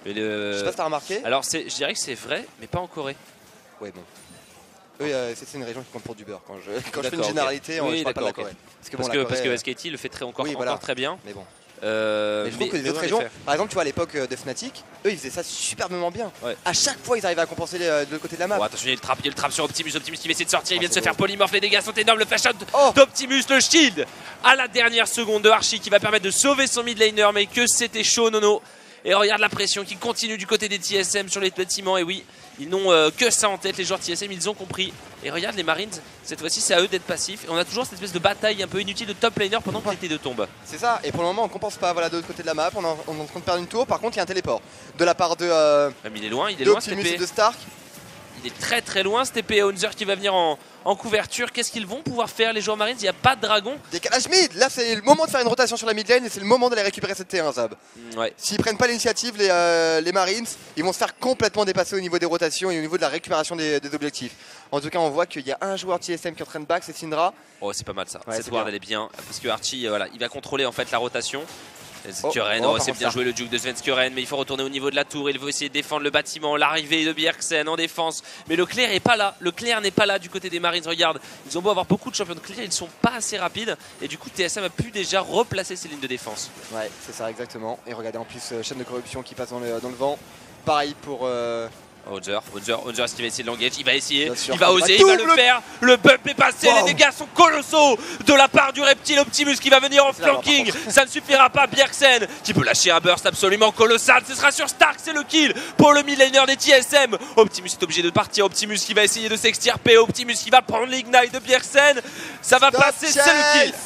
Mais le... Je sais pas si t'as remarqué. Alors je dirais que c'est vrai, mais pas en Corée. Ouais, bon. Oui, euh, c'est une région qui compte pour du beurre. Quand je, quand je fais une okay. généralité, on oui, je parle pas de la okay. Corée. Parce que, parce, bon, que, Corée, parce que S K T le fait très, encore, oui, voilà. encore très bien. Mais bon. Euh, mais je trouve mais, que les autres régions, par exemple, tu vois à l'époque de Fnatic, eux ils faisaient ça superbement bien. Ouais. À chaque fois ils arrivaient à compenser les, euh, de l'autre côté de la map. Oh, attention, il y a le trap, il y a le trap sur Optimus, Optimus qui va essayer de sortir, oh, il vient de se beau. faire polymorphe, les dégâts sont énormes, le flash out oh. d'Optimus, le shield à la dernière seconde de Archie qui va permettre de sauver son mid laner, mais que c'était chaud Nono. Et regarde la pression qui continue du côté des T S M sur les bâtiments. Et oui, ils n'ont euh, que ça en tête, les joueurs T S M, ils ont compris. Et regarde les Marines, cette fois-ci c'est à eux d'être passifs. Et on a toujours cette espèce de bataille un peu inutile de top laner pendant que les T deux tombent. C'est ça, et pour le moment on compense pas. Voilà, de l'autre côté de la map, on est en, on est en train de perdre une tour. Par contre il y a un téléport de la part de. Euh, ah, mais il est loin, il est loin ce T P. Et de Stark. Il est très très loin ce T P. Honzer qui va venir en, en couverture. Qu'est-ce qu'ils vont pouvoir faire les joueurs Marines? Il n'y a pas de dragon. Décalage mid. Là c'est le moment de faire une rotation sur la mid lane et c'est le moment d'aller récupérer cette T un Zab. Ouais. S'ils prennent pas l'initiative les, euh, les Marines, ils vont se faire complètement dépasser au niveau des rotations et au niveau de la récupération des, des objectifs. En tout cas on voit qu'il y a un joueur T S M qui est en train de back, c'est Syndra. Oh c'est pas mal ça. Ouais, cette ward elle est bien. Parce que Archie voilà, il va contrôler en fait la rotation. Svenskeren, oh, oh, c'est bien joué le juke de Svenskeren, mais il faut retourner au niveau de la tour, il faut essayer de défendre le bâtiment, l'arrivée de Bjergsen en défense, mais le clair n'est pas là, le clair n'est pas là du côté des Marines, regarde, ils ont beau avoir beaucoup de champions de clair, ils ne sont pas assez rapides, et du coup T S M a pu déjà replacer ses lignes de défense. Ouais, c'est ça exactement, et regardez en plus euh, chaîne de corruption qui passe dans le, dans le vent, pareil pour... Euh... Honzer, Honzer, Honzer, est-ce qu'il va essayer de l'engage? Il va essayer, sûr, il va oser, il va, il va le faire. Le bump est passé, wow. Les dégâts sont colossaux de la part du reptile Optimus qui va venir en flanking. Ça ne suffira pas, Bjergsen qui peut lâcher un burst absolument colossal. Ce sera sur Stark, c'est le kill pour le mid laner des T S M. Optimus est obligé de partir, Optimus qui va essayer de s'extirper, Optimus qui va prendre l'ignite de Bjergsen. Ça va Stop passer, c'est le kill.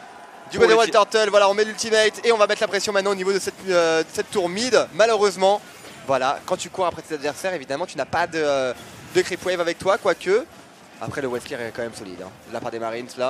Du côté de Wild Turtle, voilà, on met l'ultimate et on va mettre la pression maintenant au niveau de cette, euh, de cette tour mid. Malheureusement, voilà, quand tu cours après tes adversaires, évidemment, tu n'as pas de, euh, de creep wave avec toi, quoique. Après, le wave clear est quand même solide, hein, de la part des Marines, là.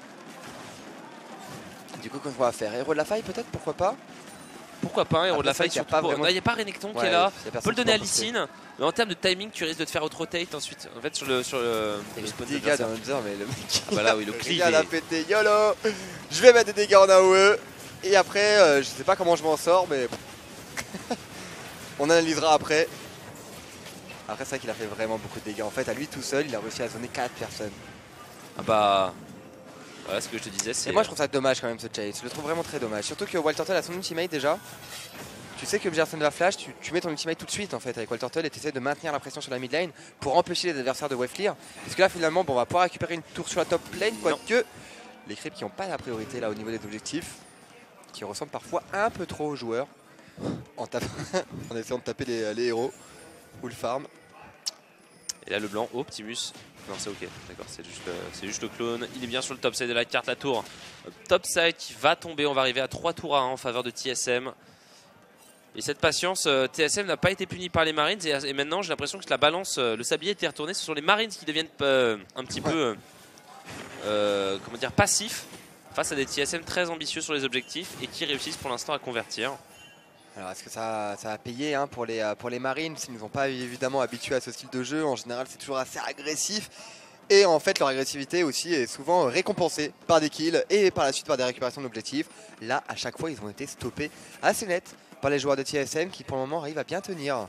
Du coup, qu'est-ce qu'on va faire? Héros de la faille, peut-être? Pourquoi pas? Pourquoi pas, un héros de la faille? Il n'y a pas vraiment... a Renekton ouais, qui est là. On peut le donner à Lysine, mais en termes de timing, tu risques de te faire auto-rotate ensuite. En fait, sur le, sur le, le spawn de dégâts d'un Hunter, mais le mec. Ah bah là, oui, le cleave. Il a pété, YOLO. Je vais mettre des dégâts en A O E. Et après, euh, je sais pas comment je m'en sors, mais. On analysera après. Après, c'est vrai qu'il a fait vraiment beaucoup de dégâts. En fait, à lui tout seul, il a réussi à zoner quatre personnes. Ah bah. Voilà ce que je te disais. C'est. Et moi, je trouve ça dommage quand même ce chase. Je le trouve vraiment très dommage. Surtout que Wild Turtle a son ultimate déjà. Tu sais que Bjergsen va flash, tu, tu mets ton ultimate tout de suite en fait avec Wild Turtle et tu essaies de maintenir la pression sur la mid lane pour empêcher les adversaires de wave clear. Parce que là, finalement, bon, on va pouvoir récupérer une tour sur la top lane, quoique les creeps qui n'ont pas la priorité là au niveau des objectifs, qui ressemblent parfois un peu trop aux joueurs. En, en essayant de taper les, les héros ou le farm. Et là le blanc, oh, Optimus. Non c'est ok, d'accord, c'est juste, euh, c'est juste le clone. Il est bien sur le top side de la carte, la tour. Top side qui va tomber, on va arriver à trois tours à un en faveur de T S M. Et cette patience, euh, T S M n'a pas été puni par les Marines. Et, et maintenant j'ai l'impression que la balance, euh, le sablier était retourné. Ce sont les Marines qui deviennent euh, un petit ouais. peu euh, euh, comment dire, passifs face à des T S M très ambitieux sur les objectifs et qui réussissent pour l'instant à convertir. Alors est-ce que ça, ça a payé hein, pour, les, pour les Marines? Ils ne nous ont pas évidemment habitués à ce style de jeu. En général c'est toujours assez agressif. Et en fait leur agressivité aussi est souvent récompensée par des kills et par la suite par des récupérations d'objectifs. Là à chaque fois ils ont été stoppés assez net par les joueurs de T S M qui pour le moment arrivent à bien tenir.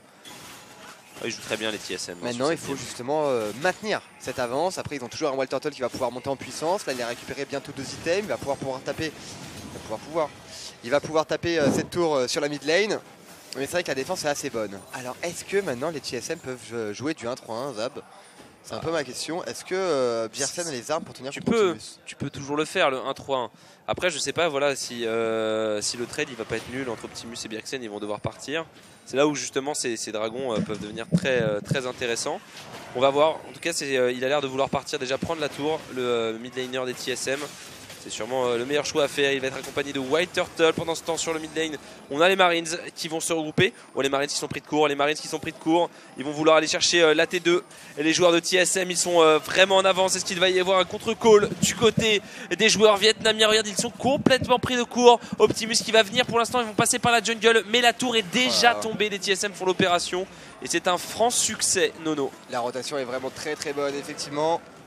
Ils jouent très bien les T S M. Maintenant il faut justement euh, maintenir cette avance. Après ils ont toujours un Wild Turtle qui va pouvoir monter en puissance. Là il a récupéré bientôt deux items. Il va pouvoir pouvoir taper. Il va pouvoir pouvoir. Il va pouvoir taper euh, cette tour euh, sur la mid lane. Mais c'est vrai que la défense est assez bonne. Alors est-ce que maintenant les T S M peuvent jouer du un trois un Zab? C'est un ah. peu ma question. Est-ce que euh, Bjergsen a les armes pour tenir tu contre peux, Optimus? Tu peux toujours le faire le un trois un. Après je sais pas voilà si, euh, si le trade il va pas être nul entre Optimus et Bjergsen, ils vont devoir partir. C'est là où justement ces, ces dragons euh, peuvent devenir très, euh, très intéressants. On va voir. En tout cas c'est, euh, il a l'air de vouloir partir déjà prendre la tour, le euh, mid laner des T S M. C'est sûrement euh, le meilleur choix à faire. Il va être accompagné de Wild Turtle. Pendant ce temps sur le mid lane, on a les Marines qui vont se regrouper. Oh, les Marines qui sont pris de court, les Marines qui sont pris de court. Ils vont vouloir aller chercher euh, la T deux. Et les joueurs de T S M, ils sont euh, vraiment en avance. Est-ce qu'il va y avoir un contre-call du côté des joueurs vietnamiens? Regarde, ils sont complètement pris de court. Optimus qui va venir pour l'instant, ils vont passer par la jungle. Mais la tour est déjà oh tombée. Les T S M font l'opération. Et c'est un franc succès, Nono. La rotation est vraiment très très bonne, effectivement.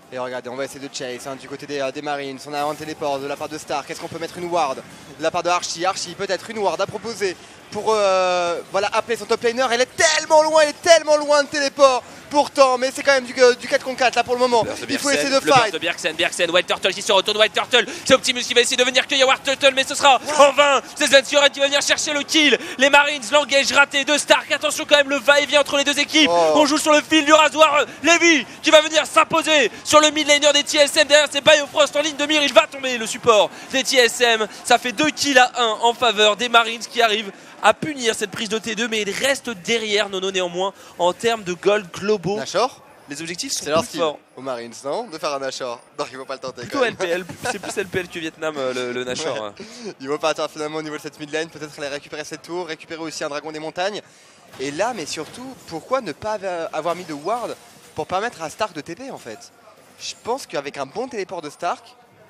Et regardez, on va essayer de chase hein, du côté des, euh, des Marines. On a un téléport de la part de Stark. Est-ce qu'on peut mettre une ward de la part de Archie? Archie, peut-être une ward à proposer pour euh, voilà, appeler son top laner. Elle est tellement loin, elle est tellement loin de téléport. Pourtant, mais c'est quand même du, du quatre contre quatre là pour le moment. Il faut essayer de le fight. de Bjergsen, Bjergsen, Wild Turtle qui se retourne, Wild Turtle. C'est Optimus qui va essayer de venir cueillir Wild Turtle, mais ce sera wow. en vain. C'est Svenskeren qui va venir chercher le kill. Les Marines, l'engage raté de Stark. Attention quand même, le va-et-vient entre les deux équipes. Oh. On joue sur le fil du rasoir. Levi qui va venir s'imposer sur le mid laner des T S M. Derrière, c'est Biofrost en ligne de mire. Il va tomber le support des T S M. Ça fait deux kills à un en faveur des Marines qui arrivent à punir cette prise de T deux, mais il reste derrière Nono néanmoins en termes de gold globaux. Nashor, les objectifs sont leur plus style forts. Aux Marines, non? De faire un Nashor. Donc il ne faut pas le tenter. Plutôt L P L, c'est plus L P L que Vietnam le, le Nashor. Ouais. Il va partir finalement au niveau de cette mid lane, peut-être aller récupérer cette tour, récupérer aussi un dragon des montagnes. Et là, mais surtout, pourquoi ne pas avoir mis de ward pour permettre à Stark de T P en fait? Je pense qu'avec un bon téléport de Stark,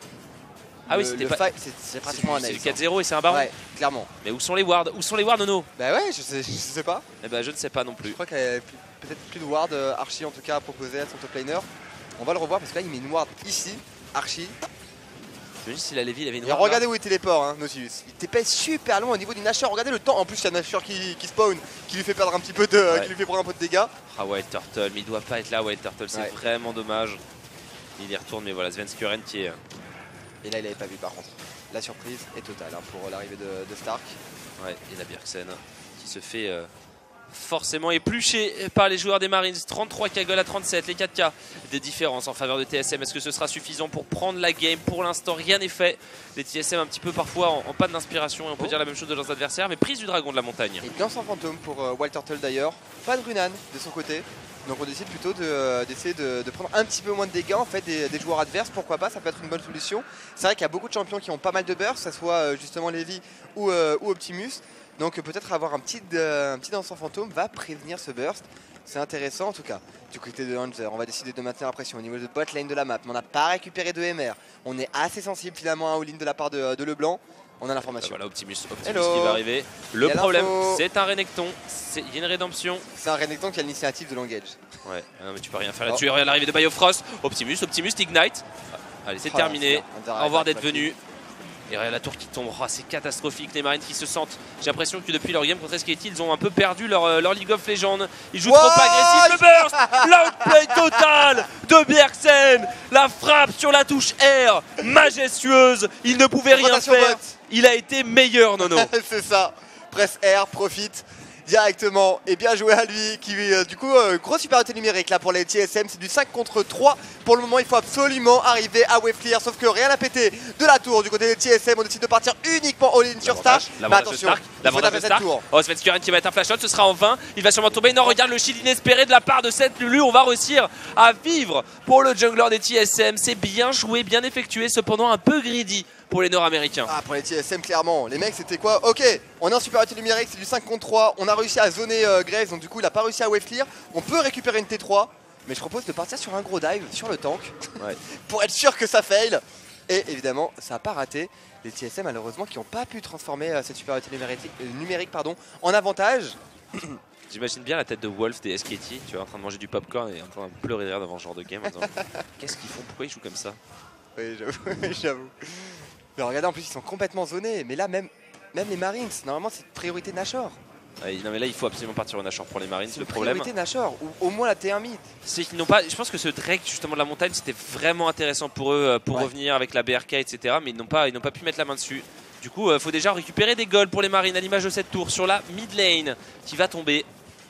ah oui, c'était pas... c'est pratiquement un ace. C'est le quatre zéro et c'est un baron. Ouais, clairement. Mais où sont les wards? Où sont les wards, Nono? Bah ouais, je sais, je sais pas. Eh bah je ne sais pas non plus. Je crois qu'il y a peut-être plus de ward euh, Archie en tout cas à proposer à son top laner. On va le revoir parce que là il met une ward ici, Archie. Je me dis si la Lévi il avait une et ward. Regardez là. Où il téléport, hein, Nautilus. Il T P super loin au niveau du Nashor. Regardez le temps. En plus il y a Nashor qui, qui spawn, qui lui fait perdre un petit peu de, ouais. qui lui fait prendre un peu de dégâts. Ah Wild Turtle, mais il doit pas être là Wild Turtle, c'est ouais. vraiment dommage. Il y retourne, mais voilà Svenskeren qui est. Et là il avait pas vu par contre. La surprise est totale hein, pour l'arrivée de, de Stark. Ouais, et la Bjergsen qui se fait euh, forcément éplucher par les joueurs des Marines. trente-trois K goal à trente-sept, les quatre K de différence en faveur de T S M. Est-ce que ce sera suffisant pour prendre la game? Pour l'instant, rien n'est fait. Les T S M un petit peu parfois en, en panne d'inspiration, et on peut oh. dire la même chose de leurs adversaires, mais prise du dragon de la montagne. Et danse en fantôme pour euh, Wild Turtle d'ailleurs. Pas de Runan de son côté. Donc on décide plutôt d'essayer de, de, de prendre un petit peu moins de dégâts en fait des, des joueurs adverses, pourquoi pas, ça peut être une bonne solution. C'est vrai qu'il y a beaucoup de champions qui ont pas mal de burst, que ce soit euh, justement Levi ou, euh, ou Optimus. Donc peut-être avoir un petit, euh, un petit danseur fantôme va prévenir ce burst. C'est intéressant en tout cas. Du côté de Hunter, on va décider de maintenir la pression au niveau de bot lane de la map. Mais on n'a pas récupéré de M R. On est assez sensible finalement à all-in de la part de, de Leblanc. On a l'information. Voilà Optimus, Optimus qui va arriver. Le problème, c'est un Renekton. Il y a une rédemption. C'est un Renekton qui a l'initiative de l'engage. Ouais, non, mais tu peux rien faire là-dessus. Oh. Regarde l'arrivée de Biofrost. Optimus, Optimus, Ignite. Allez, c'est oh, terminé. Au revoir d'être venu. Et regarde la tour qui tombe. Oh, c'est catastrophique. Les Marines qui se sentent. J'ai l'impression que depuis leur game contre S K T, ils ont un peu perdu leur, leur League of Legends. Ils jouent wow trop pas agressif. Le burst, l'outplay total de Bjergsen. La frappe sur la touche R, majestueuse. Il ne pouvait rien faire. Il a été meilleur, Nono. C'est ça. Presse R, profite directement et bien joué à lui qui euh, du coup euh, grosse supériorité numérique là pour les T S M, c'est du cinq contre trois pour le moment. Il faut absolument arriver à wave clear, sauf que rien n'a pété de la tour du côté des T S M. On décide de partir uniquement all-in sur Stark, mais attention, il faut taper cette tour. Oh, Svenskeren qui va être un flash shot, ce sera en vain, il va sûrement tomber. Non, regarde le shield inespéré de la part de cette Lulu. On va réussir à vivre pour le jungler des T S M. C'est bien joué, bien effectué, cependant un peu greedy pour les Nord-Américains. Ah, pour les T S M clairement, les mecs c'était quoi? Ok, on est en supériorité numérique, c'est du cinq contre trois. On a réussi à zoner euh, Graves, donc du coup il a pas réussi à wave clear. On peut récupérer une T trois, mais je propose de partir sur un gros dive sur le tank ouais. pour être sûr que ça fail. Et évidemment ça n'a pas raté. Les T S M malheureusement qui n'ont pas pu transformer euh, cette supériorité numérique, euh, numérique pardon, en avantage. J'imagine bien la tête de Wolf des S K T, tu vois, en train de manger du popcorn et en train de pleurer de rire devant ce genre de game en disant qu'est-ce qu'ils font, pourquoi ils jouent comme ça? Oui, j'avoue, j'avoue. Mais regardez, en plus ils sont complètement zonés. Mais là même, même les Marines, normalement c'est priorité Nashor. Ouais, non mais là il faut absolument partir au Nashor pour les Marines. Le problème, priorité Nashor, ou au moins la T un mid. C'est qu'ils n'ont pas. Je pense que ce Drake justement de la montagne c'était vraiment intéressant pour eux pour ouais. revenir avec la B R K et cetera. Mais ils n'ont pas, ils n'ont pas pu mettre la main dessus. Du coup il euh, faut déjà récupérer des golds pour les Marines à l'image de cette tour sur la mid lane qui va tomber.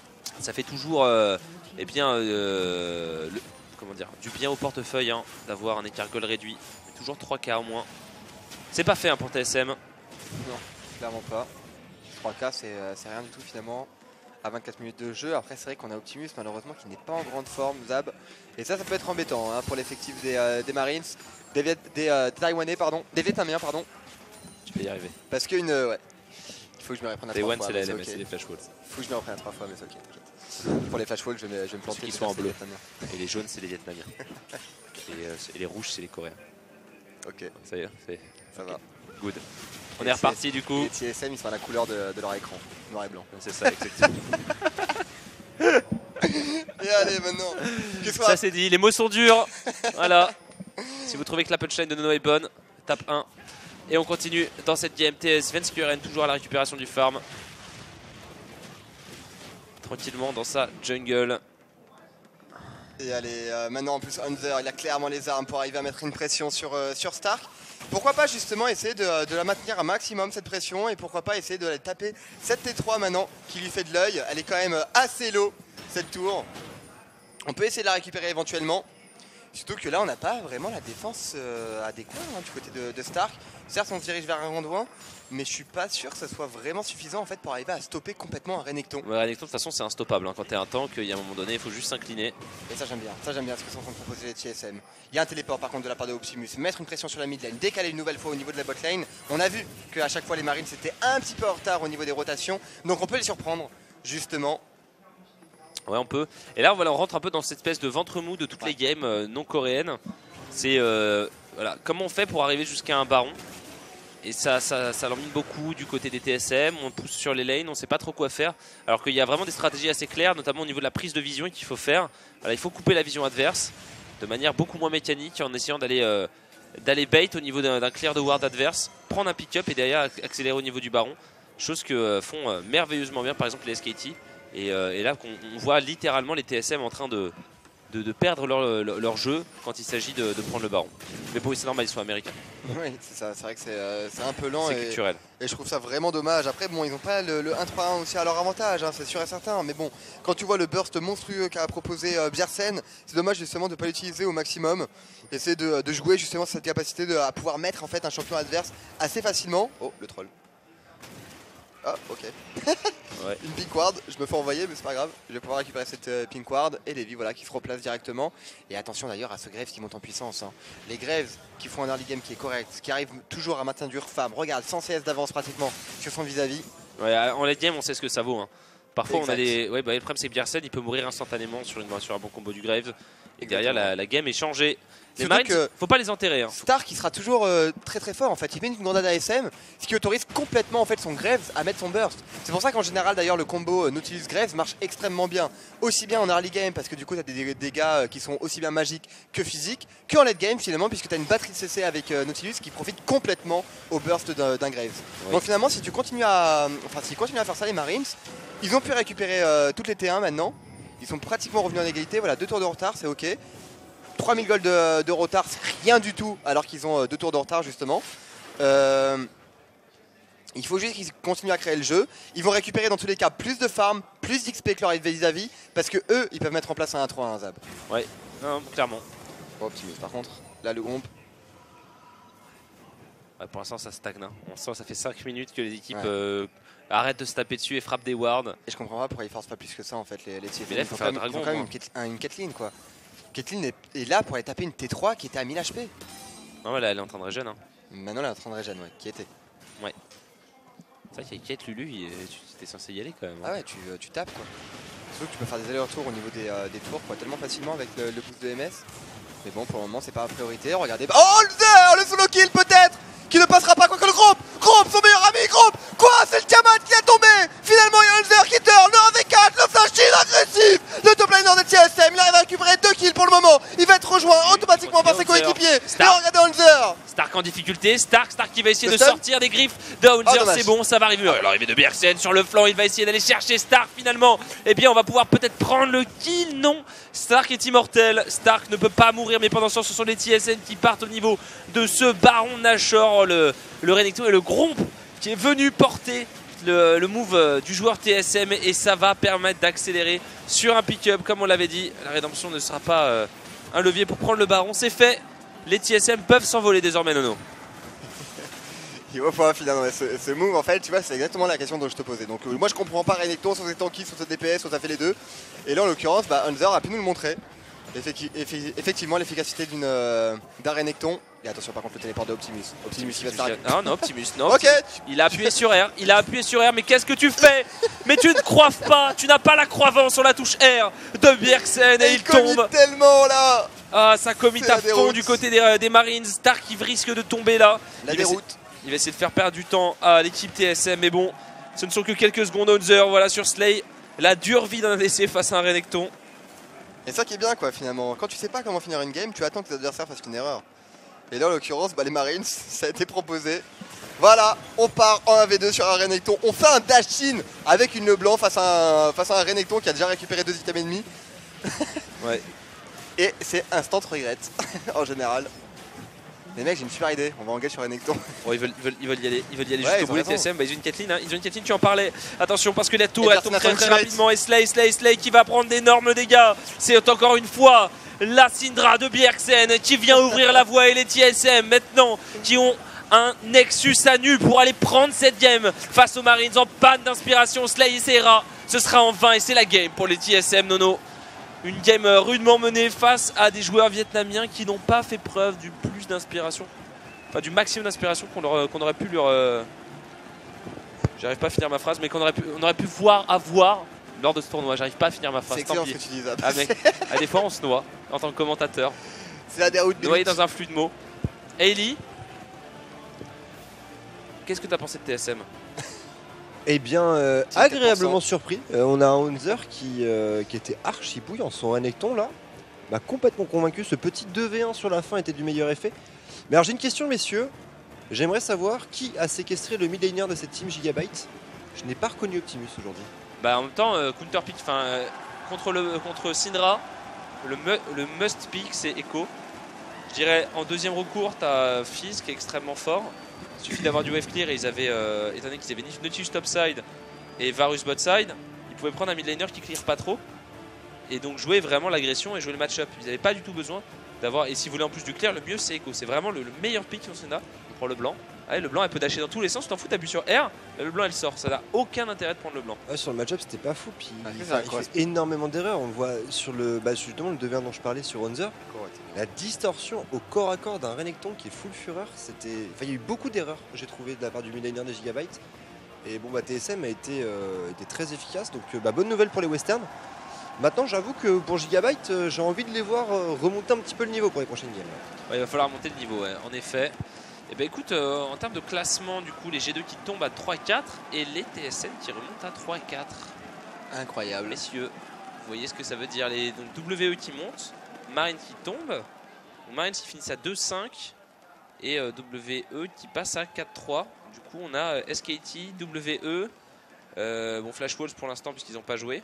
Ça fait toujours euh, eh bien euh, le, comment dire, du bien au portefeuille hein, d'avoir un écart gold réduit. Mais toujours trois K au moins. C'est pas fait hein, pour T S M. Non, clairement pas. trois K c'est rien du tout finalement à vingt-quatre minutes de jeu. Après c'est vrai qu'on a Optimus malheureusement qui n'est pas en grande forme, Zab. Et ça ça peut être embêtant hein, pour l'effectif des, euh, des Marines, des, des, euh, des Taïwanais pardon, des Vietnamiens pardon. Tu peux y arriver. Parce qu'une euh, ouais. Il faut que je me reprenne à trois fois. c'est la L M S, c'est les flash walls. Il faut que je me reprenne à trois fois mais c'est ok. Pour les flash walls je vais, je vais me planter. Qui sont en bleu. Et les jaunes c'est les Vietnamiens. et, euh, et les rouges c'est les Coréens. Ok. Ça y est, c'est... Ça okay. va. Good. On est reparti du coup. Les T S M ils sont à la couleur de, de leur écran, noir et blanc. C'est ça, exactement. Et allez maintenant. Que soit... Ça c'est dit, les mots sont durs. Voilà. Si vous trouvez que la punchline de Nono est bonne, tape un. Et on continue dans cette game. T S, Venskuren toujours à la récupération du farm. Tranquillement dans sa jungle. Et allez, euh, maintenant en plus Hunter, il a clairement les armes pour arriver à mettre une pression sur, euh, sur Stark. Pourquoi pas justement essayer de, de la maintenir un maximum cette pression et pourquoi pas essayer de la taper cette T trois maintenant qui lui fait de l'œil. Elle est quand même assez low cette tour. On peut essayer de la récupérer éventuellement. Surtout que là on n'a pas vraiment la défense euh, adéquate hein, du côté de, de Stark. Certes on se dirige vers un Randouin, mais je suis pas sûr que ça soit vraiment suffisant en fait pour arriver à stopper complètement un Renekton. Ouais, Renekton de toute façon c'est instoppable hein. Quand t'es un tank, il y a un moment donné il faut juste s'incliner. Et ça j'aime bien, ça j'aime bien ce que sont en train de proposer les T S M. Il y a un téléport par contre de la part de Optimus, mettre une pression sur la mid lane, décaler une nouvelle fois au niveau de la bot lane. On a vu qu'à chaque fois les Marines étaient un petit peu en retard au niveau des rotations, donc on peut les surprendre justement. Ouais on peut. Et là voilà, on rentre un peu dans cette espèce de ventre mou de toutes ouais. les games euh, non coréennes. C'est euh, voilà, comment on fait pour arriver jusqu'à un baron. Et ça, ça, ça l'emmène beaucoup du côté des T S M, on pousse sur les lanes, on ne sait pas trop quoi faire. Alors qu'il y a vraiment des stratégies assez claires, notamment au niveau de la prise de vision qu'il faut faire. Alors, il faut couper la vision adverse de manière beaucoup moins mécanique en essayant d'aller euh, d'aller bait au niveau d'un clear de ward adverse, prendre un pick-up et derrière accélérer au niveau du baron. Chose que euh, font euh, merveilleusement bien par exemple les S K T. Et, euh, et là on, on voit littéralement les T S M en train de, de, de perdre leur, leur, leur jeu quand il s'agit de, de prendre le baron. Mais bon c'est normal, ils sont américains. Oui c'est ça, c'est vrai que c'est euh, un peu lent et, culturel. Et je trouve ça vraiment dommage. Après bon ils n'ont pas le, le un trois un aussi à leur avantage, hein, c'est sûr et certain. Mais bon quand tu vois le burst monstrueux qu'a proposé euh, Bjersen, c'est dommage justement de ne pas l'utiliser au maximum. Essayer de, de jouer justement cette capacité de, à pouvoir mettre en fait un champion adverse assez facilement. Oh le troll. Ah ok. Ouais. Une pink ward, je me fais envoyer mais c'est pas grave. Je vais pouvoir récupérer cette euh, pink ward et Levi voilà qui se replace directement. Et attention d'ailleurs à ce Graves qui monte en puissance hein. Les Graves qui font un early game qui est correct, qui arrive toujours à maintenir du farm. Regarde, cent C S d'avance pratiquement sur son vis-à-vis. -vis. Ouais, en late game on sait ce que ça vaut hein. Parfois exact. On a des... Ouais, bah, le problème c'est que Bjersen il peut mourir instantanément sur, une... sur un bon combo du Graves. Et derrière la, la game est changée. Les Marines, que faut pas les enterrer. Hein. Stark qui sera toujours euh, très très fort en fait. Il met une grenade A S M, ce qui autorise complètement en fait son Graves à mettre son burst. C'est pour ça qu'en général d'ailleurs le combo euh, Nautilus Graves marche extrêmement bien. Aussi bien en early game parce que du coup tu as des dégâts euh, qui sont aussi bien magiques que physiques, que en late game finalement puisque tu as une batterie de C C avec euh, Nautilus qui profite complètement au burst d'un Graves. Oui. Donc finalement si tu continues à, enfin s'ils continuent à faire ça les Marines, ils ont pu récupérer euh, toutes les T un maintenant. Ils sont pratiquement revenus en égalité. Voilà deux tours de retard, c'est ok. trois mille gold de, de retard, c'est rien du tout, alors qu'ils ont deux tours de retard justement. Euh, il faut juste qu'ils continuent à créer le jeu. Ils vont récupérer dans tous les cas plus de farm, plus d'X P que leur vis-à-vis, parce que eux, ils peuvent mettre en place un un trois un Zab. Ouais, non, clairement. Oh, Optimus par contre, là le gomp. Ouais, pour l'instant ça stagne. Hein. On sent ça fait cinq minutes que les équipes ouais. euh, arrêtent de se taper dessus et frappent des wards. Et je comprends pas pourquoi ils forcent pas plus que ça en fait les, les T F. Mais là, il faut faire un dragon. Ils ont quand même une, une Caitlyn quoi. Caitlyn est, est là pour aller taper une T trois qui était à mille H P. Non, là, elle est en train de régène. Hein. Maintenant, elle est en train de régène, ouais. Qui était. Ouais. C'est vrai qu'il y a Kate, Lulu, il, tu étais censé y aller quand même. Hein. Ah ouais, tu, tu tapes quoi. Surtout que tu peux faire des allers-retours au niveau des, euh, des tours quoi, tellement facilement avec le, le boost de M S. Mais bon, pour le moment, c'est pas la priorité. Regardez. Oh, le, le solo kill peut-être qui ne passera pas quoi que le groupe. Groupe, son meilleur ami, groupe. Quoi, c'est le Tiamat qui a tombé. Finalement, il y a Hunter qui turn, le un v quatre, le flash kill agressif. Le top laner de T S M, il arrive à récupérer deux kills pour le moment. Il va être rejoint oui, automatiquement par ses coéquipiers. Et regardez Hunter. Stark en difficulté, Stark, Stark qui va essayer le de stun. sortir des griffes de Hunter, oh, c'est bon, ça va arriver. L'arrivée de Bjersen sur le flanc, il va essayer d'aller chercher Stark finalement. Eh bien, on va pouvoir peut-être prendre le kill, non. Stark est immortel, Stark ne peut pas mourir, mais pendant ce temps, ce sont les T S M qui partent au niveau de ce Baron Nashor, le, le Renekton et le Gromp qui est venu porter le, le move du joueur T S M et ça va permettre d'accélérer sur un pick-up. Comme on l'avait dit, la rédemption ne sera pas euh, un levier pour prendre le Baron, c'est fait. Les T S M peuvent s'envoler désormais, Nono. Il va falloir finalement ce, ce move en fait tu vois c'est exactement la question dont je te posais. Donc euh, moi je comprends pas Renekton, soit c'est tanky, soit c'est D P S, soit ça fait les deux. Et là en l'occurrence bah, Hunter a pu nous le montrer. Effecti effectivement l'efficacité d'une euh, d'un Renekton. Et attention par contre le téléport de Optimus. Optimus il va s'arrêter. Non non Optimus non. Ok. Il a appuyé sur R, il a appuyé sur R mais qu'est-ce que tu fais? Mais tu ne croives pas, tu n'as pas la croivance sur la touche R de Bjersen et, et il, il tombe tellement là. Ah ça commit à fond du côté des, euh, des Marines. Stark qui risque de tomber là. La il déroute. Il va essayer de faire perdre du temps à l'équipe T S M mais bon ce ne sont que quelques secondes. Hunter voilà sur Slay. La dure vie d'un A D C face à un Renekton. Et ça qui est bien quoi finalement, quand tu sais pas comment finir une game, tu attends que tes adversaires fassent une erreur. Et là en l'occurrence, bah, les Marines, ça a été proposé. Voilà, on part en un v deux sur un Renekton, on fait un dash-in avec une Leblanc face à un, face à un Renekton qui a déjà récupéré deux items ennemis. Ouais. Et c'est instant regret en général. Les mecs, j'ai une super idée, on va engager sur Renekton. Bon, ils veulent, ils veulent, ils veulent y aller, ils veulent y aller Ouais, jusqu'au bout les raison. T S M. Bah, ils ont une Caitlyn, hein. Ils ont une Caitlyn, tu en parlais. Attention parce que la tour Et elle tombe personne très n'a très fait un rapidement et Slay, Slay, Slay qui va prendre d'énormes dégâts. C'est encore une fois la Syndra de Bjergsen qui vient ouvrir la voie et les T S M maintenant qui ont un Nexus à nu pour aller prendre cette game face aux Marines en panne d'inspiration. Slay essaiera, ce sera en vain et c'est la game pour les T S M. Nono. Une game rudement menée face à des joueurs vietnamiens qui n'ont pas fait preuve du plus d'inspiration. Enfin du maximum d'inspiration qu'on qu'on aurait pu leur... Euh... J'arrive pas à finir ma phrase mais qu'on aurait pu, on aurait pu voir, avoir lors de ce tournoi. J'arrive pas à finir ma phrase. C'est excellent ce que tu dis. Ah mec, à des fois on se noie en tant que commentateur. C'est la déroute. Noyé dans un flux de mots. Hailey, qu'est-ce que t'as pensé de T S M? Eh bien, euh, C'était agréablement pour cent. surpris. Euh, on a un Hunzer qui, euh, qui était archi bouillant. Son Renekton là m'a complètement convaincu. Ce petit deux v un sur la fin était du meilleur effet. Mais alors j'ai une question messieurs. J'aimerais savoir qui a séquestré le mid laner de cette team Gigabyte. Je n'ai pas reconnu Optimus aujourd'hui. Bah en même temps, euh, counter pick, enfin euh, contre le contre Syndra, le, mu- le must pick c'est Echo. Je dirais en deuxième recours t'as Fizz qui est extrêmement fort. Il suffit d'avoir du wave clear et ils avaient, euh, étant donné qu'ils avaient Nautilus topside et Varus botside, ils pouvaient prendre un mid laner qui clear pas trop et donc jouer vraiment l'agression et jouer le match-up. Ils n'avaient pas du tout besoin d'avoir, et si vous voulez en plus du clear, le mieux c'est Echo. C'est vraiment le, le meilleur pick sur Syndra pour le blanc. Allez, le blanc elle peut dasher dans tous les sens, tu t'en fous, t'appuies sur R, le blanc elle sort, ça n'a aucun intérêt de prendre le blanc. Ouais, sur le match-up c'était pas fou. Puis Ah, il, c'est ça, il quoi. fait énormément d'erreurs. On le voit sur le, bah, justement le deux v un dont je parlais sur Hunzer. La distorsion au corps à corps d'un Renekton qui est full fureur, c'était. Enfin, il y a eu beaucoup d'erreurs, j'ai trouvé, de la part du millénaire des Gigabytes. Et bon, bah, T S M a été, euh, été très efficace, donc euh, bah, bonne nouvelle pour les Westerns. Maintenant, j'avoue que pour Gigabyte, euh, j'ai envie de les voir euh, remonter un petit peu le niveau pour les prochaines games. Ouais, il va falloir monter le niveau, ouais, en effet. Et ben écoute, euh, en termes de classement, du coup, les G deux qui tombent à trois quatre et les T S M qui remontent à trois quatre. Incroyable. Messieurs, vous voyez ce que ça veut dire. Les donc, W E qui montent, Marines qui tombent, Marines qui finissent à deux cinq et euh, W E qui passe à quatre trois. Du coup, on a euh, S K T, W E, euh, bon, Flash Wolves pour l'instant puisqu'ils n'ont pas joué.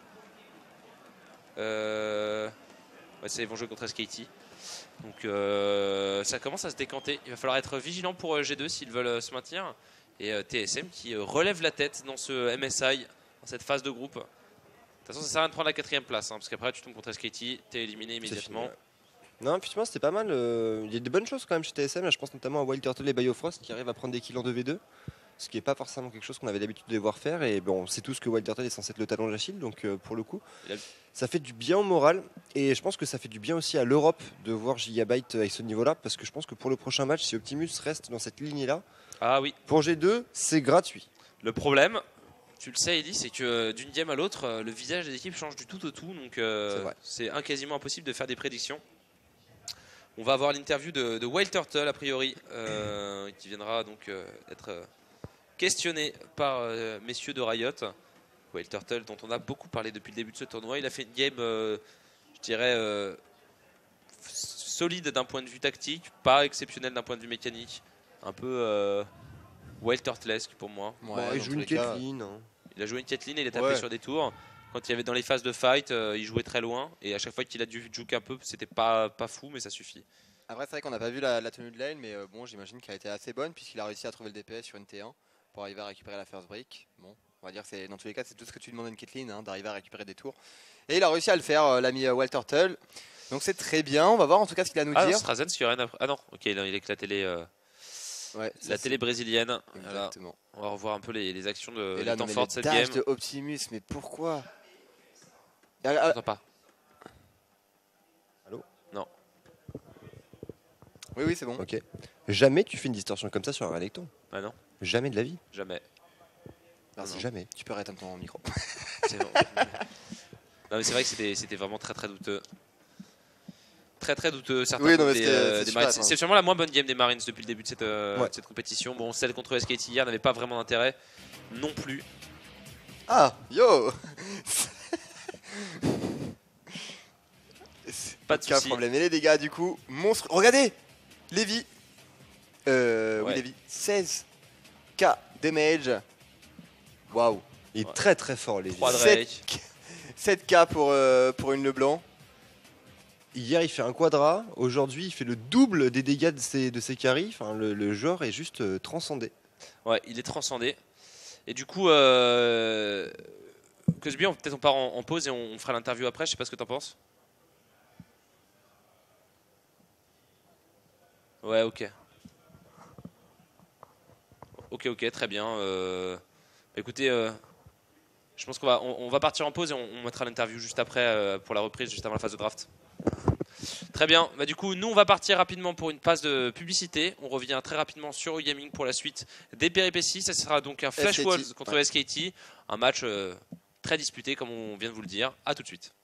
Euh... Ouais, ça, ils vont jouer contre S K T. Donc euh, ça commence à se décanter. Il va falloir être vigilant pour euh, G deux s'ils veulent euh, se maintenir. Et euh, T S M qui euh, relève la tête dans ce M S I, dans cette phase de groupe. De toute façon, ça sert à rien de prendre la quatrième place, hein, parce qu'après tu tombes contre S K T, t'es éliminé immédiatement. Fini, ouais. Non, effectivement, c'était pas mal. euh, Il y a des bonnes choses quand même chez T S M. Là, je pense notamment à Wild Turtle et Biofrost qui arrivent à prendre des kills en deux v deux. Ce qui n'est pas forcément quelque chose qu'on avait l'habitude de les voir faire. Et bon, on sait tous que Wild Turtle est censé être le talon d'Achille. Donc euh, pour le coup, Il a- ça fait du bien au moral. Et je pense que ça fait du bien aussi à l'Europe de voir Gigabyte avec ce niveau-là. Parce que je pense que pour le prochain match, si Optimus reste dans cette lignée-là, Ah oui, pour G deux, c'est gratuit. le problème, tu le sais Ellie, c'est que euh, d'une game à l'autre, euh, le visage des équipes change du tout au tout. Donc euh, C'est vrai. c'est un- quasiment impossible de faire des prédictions. On va avoir l'interview de, de Wild Turtle a priori, euh, qui viendra donc euh, être euh, questionné par euh, messieurs de Riot. Wild Turtle dont on a beaucoup parlé depuis le début de ce tournoi. Il a fait une game, euh, je dirais, euh, solide d'un point de vue tactique, pas exceptionnel d'un point de vue mécanique. Un peu euh, Wild Turtlesque pour moi. Ouais, Bon, dans il joue tous une les cas. Caitlyn. hein. Il a joué une Caitlyn et il a tapé Ouais. sur des tours. Quand il y avait dans les phases de fight, euh, il jouait très loin. Et à chaque fois qu'il a dû juke un peu, c'était pas, pas fou, mais ça suffit. Après, c'est vrai qu'on n'a pas vu la, la tenue de lane, mais euh, bon, j'imagine qu'elle a été assez bonne puisqu'il a réussi à trouver le D P S sur une T un pour arriver à récupérer la first break. Bon, on va dire que c'est dans tous les cas, c'est tout ce que tu demandes à une Caitlyn, hein, d'arriver à récupérer des tours. Et il a réussi à le faire, euh, l'ami euh, Wild Turtle. Donc c'est très bien. On va voir en tout cas ce qu'il a à nous Ah, dire. Strazen, qui aurait rien à- Ah non, ok, non, il est que la télé, euh, Ouais, la ça, télé brésilienne. c'est- Voilà. Exactement. On va revoir un peu les, les actions de Et les là, temps non, mais forts le de cette dash game. de Optimus, mais pourquoi Ah, ah, J'entends pas. Oui, oui, c'est bon. Ok. Jamais tu fais une distorsion comme ça sur un Renekton. Ah non, Jamais de la vie. jamais. Merci. Jamais. Tu peux arrêter ton micro. C'est bon. Non mais c'est vrai que c'était c'était vraiment très très douteux. Très très douteux certains Oui, non, coups mais des, c'était- euh, c'est des super, Marines. hein. C'est sûrement la moins bonne game des Marines depuis le début de cette, euh, Ouais. de cette compétition. Bon, celle contre S K T hier n'avait pas vraiment d'intérêt non plus. Ah, yo Pas de Aucun soucis. problème. Et les dégâts, du coup, monstre. Regardez Lévi. Euh, Ouais. Oui, Lévi. seize K damage. Waouh. Il est Ouais. très très fort, les Trois vies. Drake. sept K pour, euh, pour une Leblanc. Hier, il fait un quadra. Aujourd'hui, il fait le double des dégâts de ses, de ses carries. Enfin, le, le joueur est juste euh, transcendé. Ouais, il est transcendé. Et du coup, euh... Cosby, on- peut-être on part en, en pause et on, on fera l'interview après. Je sais pas ce que t'en penses. Ouais, ok. Ok, ok, très bien. Euh... Écoutez, euh... je pense qu'on va, on, on va partir en pause et on, on mettra l'interview juste après euh, pour la reprise, juste avant la phase de draft. Très bien. Bah, du coup, nous, on va partir rapidement pour une phase de publicité. On revient très rapidement sur E-Gaming pour la suite des péripéties. Ça sera donc un Flash S K T, Wolves contre ouais. S K T. Un match euh, très disputé, comme on vient de vous le dire. A tout de suite.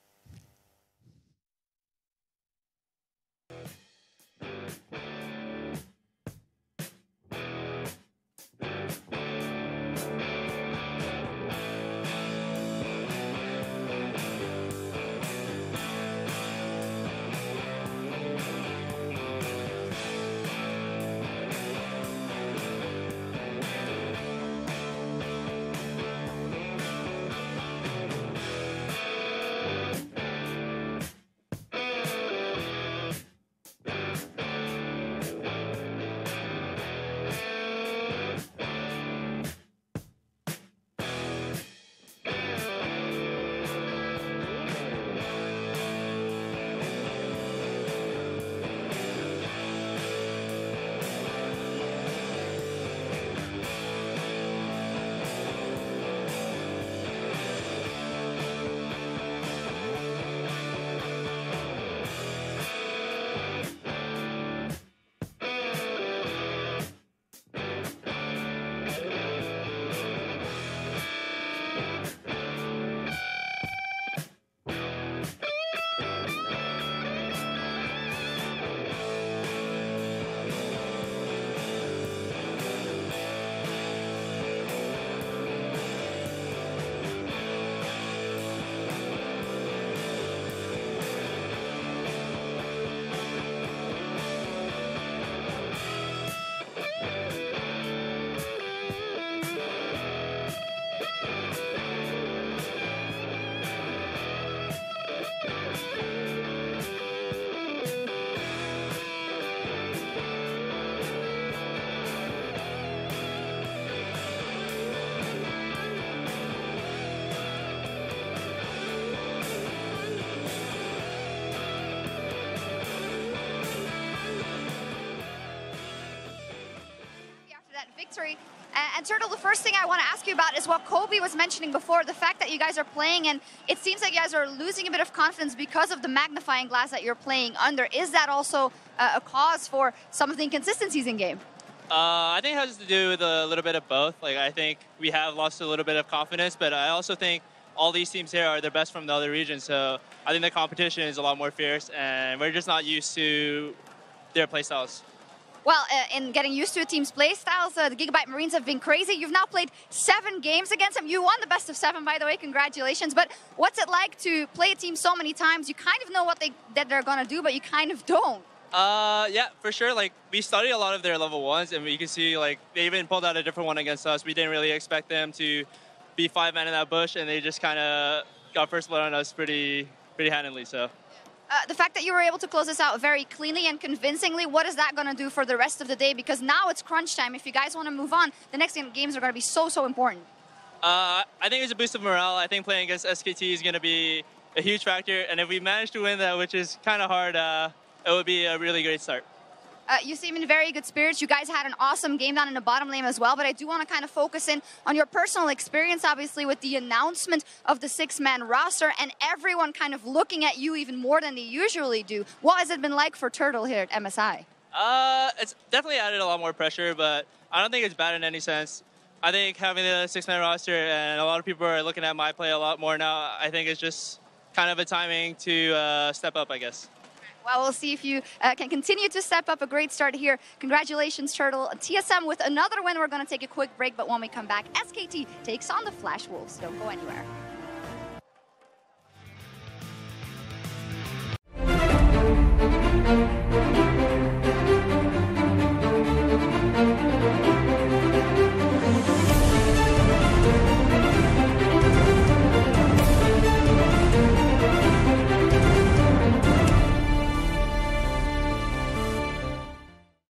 After that victory. And, and Turtle, the first thing I want to ask you about is what Kobe was mentioning before, the fact that you guys are playing and it seems like you guys are losing a bit of confidence because of the magnifying glass that you're playing under. Is that also uh, a cause for some of the inconsistencies in game? Uh, I think it has to do with a little bit of both. Like, I think we have lost a little bit of confidence, but I also think all these teams here are the best from the other regions. So I think the competition is a lot more fierce, and we're just not used to their playstyles. Well, uh, in getting used to a team's play styles, uh, the Gigabyte Marines have been crazy. You've now played seven games against them. You won the best of seven, by the way. Congratulations. But what's it like to play a team so many times? You kind of know what they that they're gonna do, but you kind of don't. Uh, yeah, for sure. Like, we studied a lot of their level ones, and we can see, like, they even pulled out a different one against us. We didn't really expect them to be five men in that bush, and they just kind of got first blood on us pretty, pretty handily. So. Uh, the fact that you were able to close this out very cleanly and convincingly, what is that going to do for the rest of the day? Because now it's crunch time. If you guys want to move on, the next games are going to be so, so important. Uh, I think it's a boost of morale. I think playing against S K T is going to be a huge factor. And if we manage to win that, which is kind of hard, uh, it would be a really great start. Uh, you seem in very good spirits. You guys had an awesome game down in the bottom lane as well, but I do want to kind of focus in on your personal experience, obviously, with the announcement of the six-man roster and everyone kind of looking at you even more than they usually do. What has it been like for Turtle here at M S I? Uh, it's definitely added a lot more pressure, but I don't think it's bad in any sense. I think having the six-man roster and a lot of people are looking at my play a lot more now, I think it's just kind of a timing to uh, step up, I guess. Well, we'll see if you uh, can continue to step up. A great start here. Congratulations, Turtle. T S M with another win. We're going to take a quick break, but when we come back, S K T takes on the Flash Wolves. Don't go anywhere.